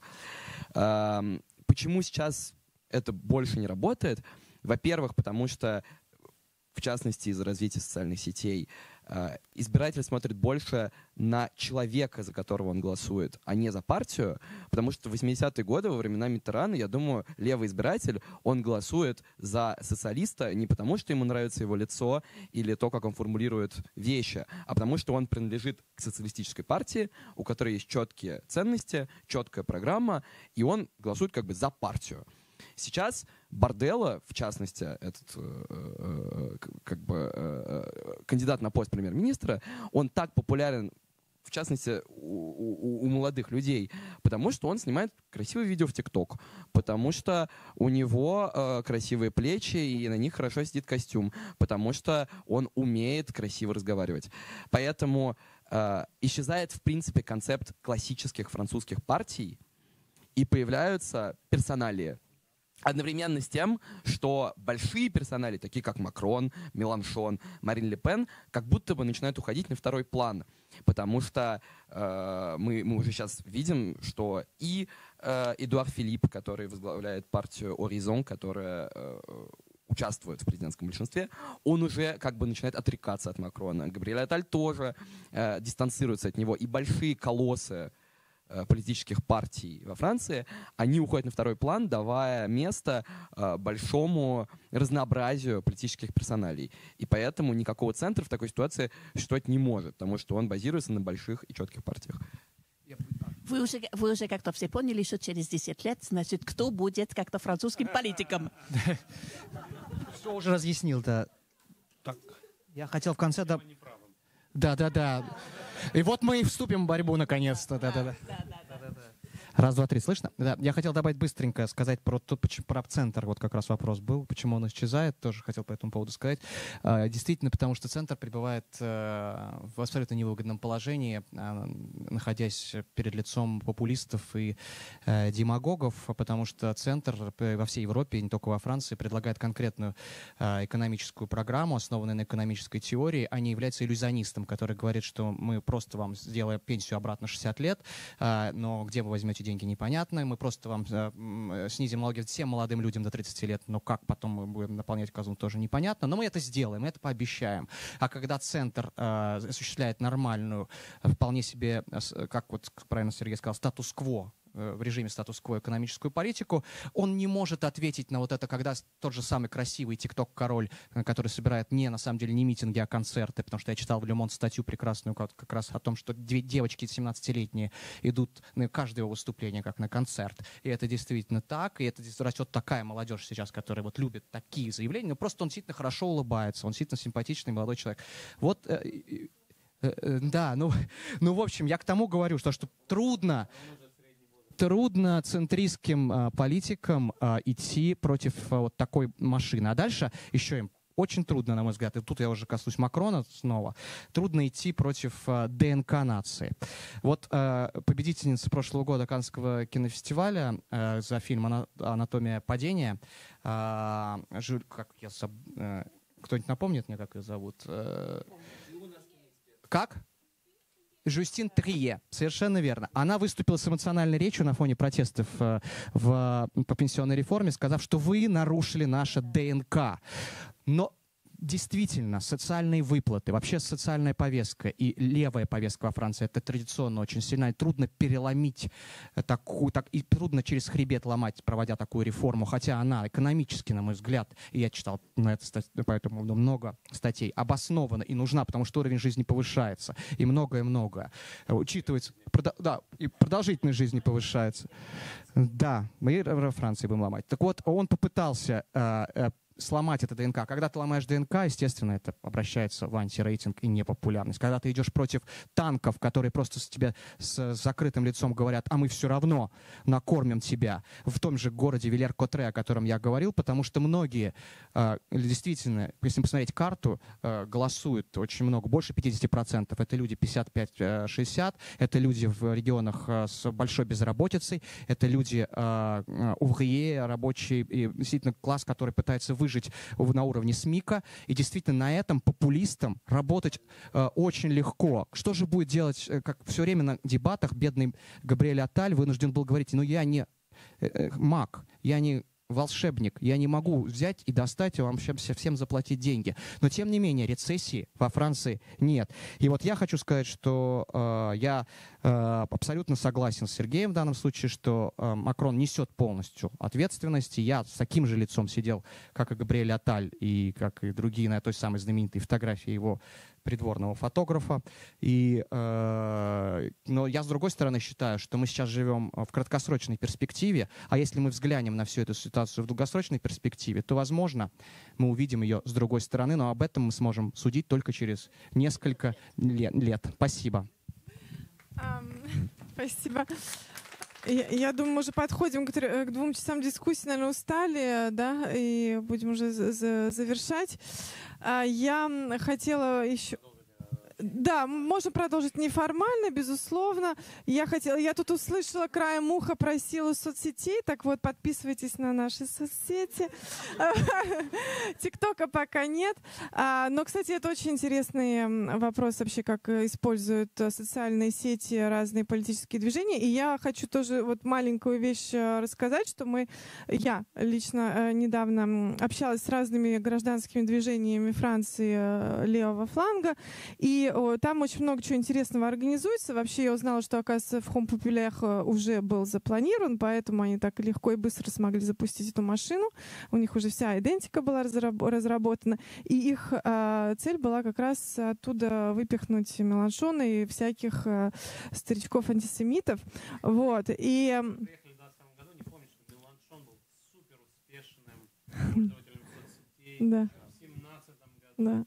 Э, почему сейчас это больше не работает? Во-первых, потому что, в частности, из-за развития социальных сетей, э, избиратель смотрит больше на человека, за которого он голосует, а не за партию, потому что в восьмидесятые годы, во времена Миттерана, я думаю, левый избиратель, он голосует за социалиста не потому, что ему нравится его лицо или то, как он формулирует вещи, а потому что он принадлежит к социалистической партии, у которой есть четкие ценности, четкая программа, и он голосует как бы за партию. Сейчас Борделло, в частности, этот э, э, как бы э, кандидат на пост премьер-министра, он так популярен, в частности, у, у, у молодых людей, потому что он снимает красивые видео в ТикТок, потому что у него э, красивые плечи и на них хорошо сидит костюм, потому что он умеет красиво разговаривать. Поэтому э, исчезает, в принципе, концепт классических французских партий, и появляются персоналии. Одновременно с тем, что большие персонали, такие как Макрон, Меланшон, Марин Ле Пен, как будто бы начинают уходить на второй план. Потому что э, мы, мы уже сейчас видим, что и э, Эдуард Филипп, который возглавляет партию Horizon, которая э, участвует в президентском большинстве, он уже как бы начинает отрекаться от Макрона. Габриэль Атталь тоже э, дистанцируется от него. И большие колоссы политических партий во Франции, они уходят на второй план, давая место э, большому разнообразию политических персоналей. И поэтому никакого центра в такой ситуации существовать не может, потому что он базируется на больших и четких партиях. Вы уже, вы уже как-то все поняли, что через десять лет, значит, кто будет как-то французским политиком? Все уже разъяснил, да. Так, я хотел в конце... Да, да, да, да. И вот мы и вступим в борьбу наконец-то. Да, да, да. Раз, два, три, слышно? Да, я хотел добавить быстренько, сказать про, тот, про центр, вот как раз вопрос был, почему он исчезает, тоже хотел по этому поводу сказать. А, действительно, потому что центр пребывает а, в абсолютно невыгодном положении, а, находясь перед лицом популистов и а, демагогов, потому что центр во всей Европе, не только во Франции, предлагает конкретную а, экономическую программу, основанную на экономической теории, а не является иллюзионистом, который говорит, что мы просто вам сделаем пенсию обратно шестьдесят лет, а, но где вы возьмете деньги, непонятно. Мы просто вам э, снизим налоги всем молодым людям до тридцати лет, но как потом мы будем наполнять казну, тоже непонятно. Но мы это сделаем, мы это пообещаем. А когда центр э, осуществляет нормальную, вполне себе, э, как вот правильно Сергей сказал, статус-кво, в режиме статус-кво экономическую политику, он не может ответить на вот это, когда тот же самый красивый тикток-король, который собирает не, на самом деле, не митинги, а концерты, потому что я читал в Le Monde статью прекрасную как, как раз о том, что две девочки семнадцатилетние идут на каждое его выступление как на концерт. И это действительно так, и это растет такая молодежь сейчас, которая вот любит такие заявления, но просто он действительно хорошо улыбается, он действительно симпатичный молодой человек. Вот, э, э, э, да, ну, ну, в общем, я к тому говорю, что, что трудно Трудно центристским а, политикам а, идти против а, вот такой машины. А дальше еще им очень трудно, на мой взгляд, и тут я уже коснусь Макрона снова, трудно идти против э, ДНК нации. Вот э, победительница прошлого года Каннского кинофестиваля э, за фильм «Ана- «Анатомия падения», э, Жюль, как я заб... э, кто-нибудь напомнит мне, как ее зовут? Э, как? Жюстин Трие, совершенно верно. Она выступила с эмоциональной речью на фоне протестов э, в, по пенсионной реформе, сказав, что вы нарушили наше ДНК. Но действительно, социальные выплаты, вообще социальная повестка и левая повестка во Франции, это традиционно очень сильно, и трудно переломить такую, так, и трудно через хребет ломать, проводя такую реформу, хотя она экономически, на мой взгляд, и я читал на это по этому поводу много статей, обоснована и нужна, потому что уровень жизни повышается, и многое-многое. Учитывается, продо, да, и продолжительность жизни повышается. Да, мы во Франции будем ломать. Так вот, он попытался э, э, сломать это ДНК. Когда ты ломаешь ДНК, естественно, это обращается в антирейтинг и непопулярность. Когда ты идешь против танков, которые просто с тебя с закрытым лицом говорят, а мы все равно накормим тебя, в том же городе Вилер-Котре, о котором я говорил, потому что многие, э, действительно, если посмотреть карту, э, голосуют очень много, больше пятьдесят процентов. Это люди пятьдесят пять шестьдесят, это люди в регионах э, с большой безработицей, это люди э, уврие, рабочий, и действительно класс, который пытается выжить выжить на уровне СМИКа, и действительно на этом популистам работать э, очень легко. Что же будет делать, э, как все время на дебатах бедный Габриэль Атталь вынужден был говорить, ну я не э, э, маг, я не волшебник, я не могу взять и достать и вам всем заплатить деньги. Но, тем не менее, рецессии во Франции нет. И вот я хочу сказать, что э, я э, абсолютно согласен с Сергеем в данном случае, что э, Макрон несет полностью ответственность. И я с таким же лицом сидел, как и Габриэль Атталь, и как и другие на той самой знаменитой фотографии его придворного фотографа. И, э, но я, с другой стороны, считаю, что мы сейчас живем в краткосрочной перспективе, а если мы взглянем на всю эту ситуацию в долгосрочной перспективе, то, возможно, мы увидим ее с другой стороны, но об этом мы сможем судить только через несколько лет. лет. Спасибо. Um, спасибо. Я, я думаю, мы уже подходим к, к двум часам дискуссии, наверное, устали, да, и будем уже за, за, завершать. Я хотела еще... Да, можно продолжить неформально, безусловно. Я хотела, я тут услышала краем уха про силу соцсетей, так вот, подписывайтесь на наши соцсети. ТикТока пока нет. Но, кстати, это очень интересный вопрос вообще, как используют социальные сети разные политические движения. И я хочу тоже вот маленькую вещь рассказать, что мы, я лично недавно общалась с разными гражданскими движениями Франции левого фланга, и там очень много чего интересного организуется. Вообще я узнала, что, оказывается, в Front Populaire уже был запланирован, поэтому они так легко и быстро смогли запустить эту машину. У них уже вся идентика была разработана. И их э, цель была как раз оттуда выпихнуть Меланшона и всяких э, старичков-антисемитов. Вот. И... Да. Да.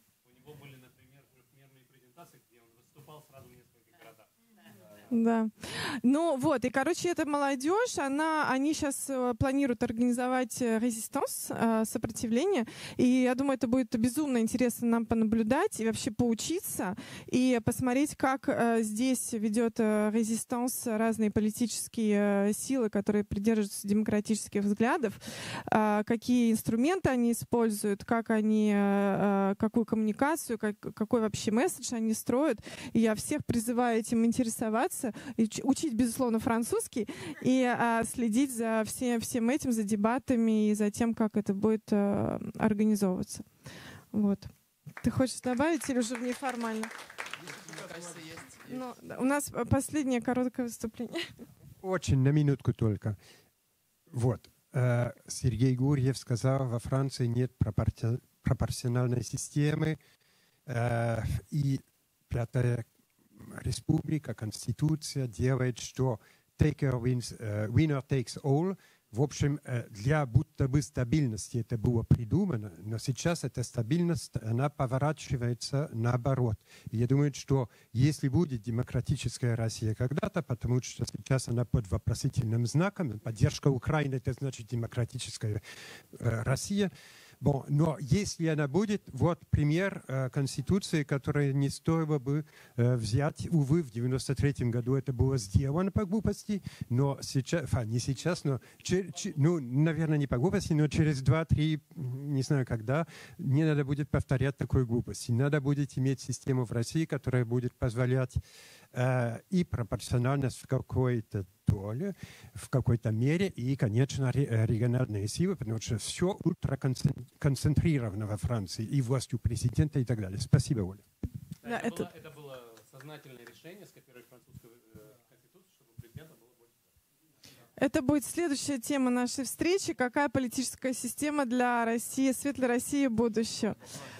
Да. Ну вот, и, короче, эта молодежь, она, они сейчас планируют организовать резистанс, сопротивление, и я думаю, это будет безумно интересно нам понаблюдать и вообще поучиться, и посмотреть, как здесь ведет резистанс разные политические силы, которые придерживаются демократических взглядов, какие инструменты они используют, как они, какую коммуникацию, как, какой вообще месседж они строят. И я всех призываю этим интересоваться, и учить, безусловно, французский и а, следить за всем, всем этим, за дебатами и за тем, как это будет а, организовываться. Вот. Ты хочешь добавить или уже неформально? Ну, у нас последнее короткое выступление. Очень на минутку только. Вот. Сергей Гурьев сказал, во Франции нет пропорциональной системы, и пятая республика, конституция делает, что taker wins, uh, winner takes all. В общем, для будто бы стабильности это было придумано, но сейчас эта стабильность, она поворачивается наоборот. И я думаю, что если будет демократическая Россия когда-то, потому что сейчас она под вопросительным знаком, поддержка Украины, это значит демократическая Россия, Bon, но если она будет, вот пример э, Конституции, которую не стоило бы э, взять. Увы, в девяносто третьем году это было сделано по глупости, но сейчас, а, не сейчас, но, чер, чер, ну, наверное, не по глупости, но через два-три, не знаю когда, не надо будет повторять такой глупости. Надо будет иметь систему в России, которая будет позволять э, и пропорциональность в какой-то доле, в какой-то мере, и, конечно, региональные силы, потому что все ультраконцентрировано во Франции, и властью президента, и так далее. Спасибо, Оля. Да, это, это... Было, это было сознательное решение скопировать французскую конституцию, чтобы у президента было больше. Это будет следующая тема нашей встречи. Какая политическая система для России, светлой России будущего?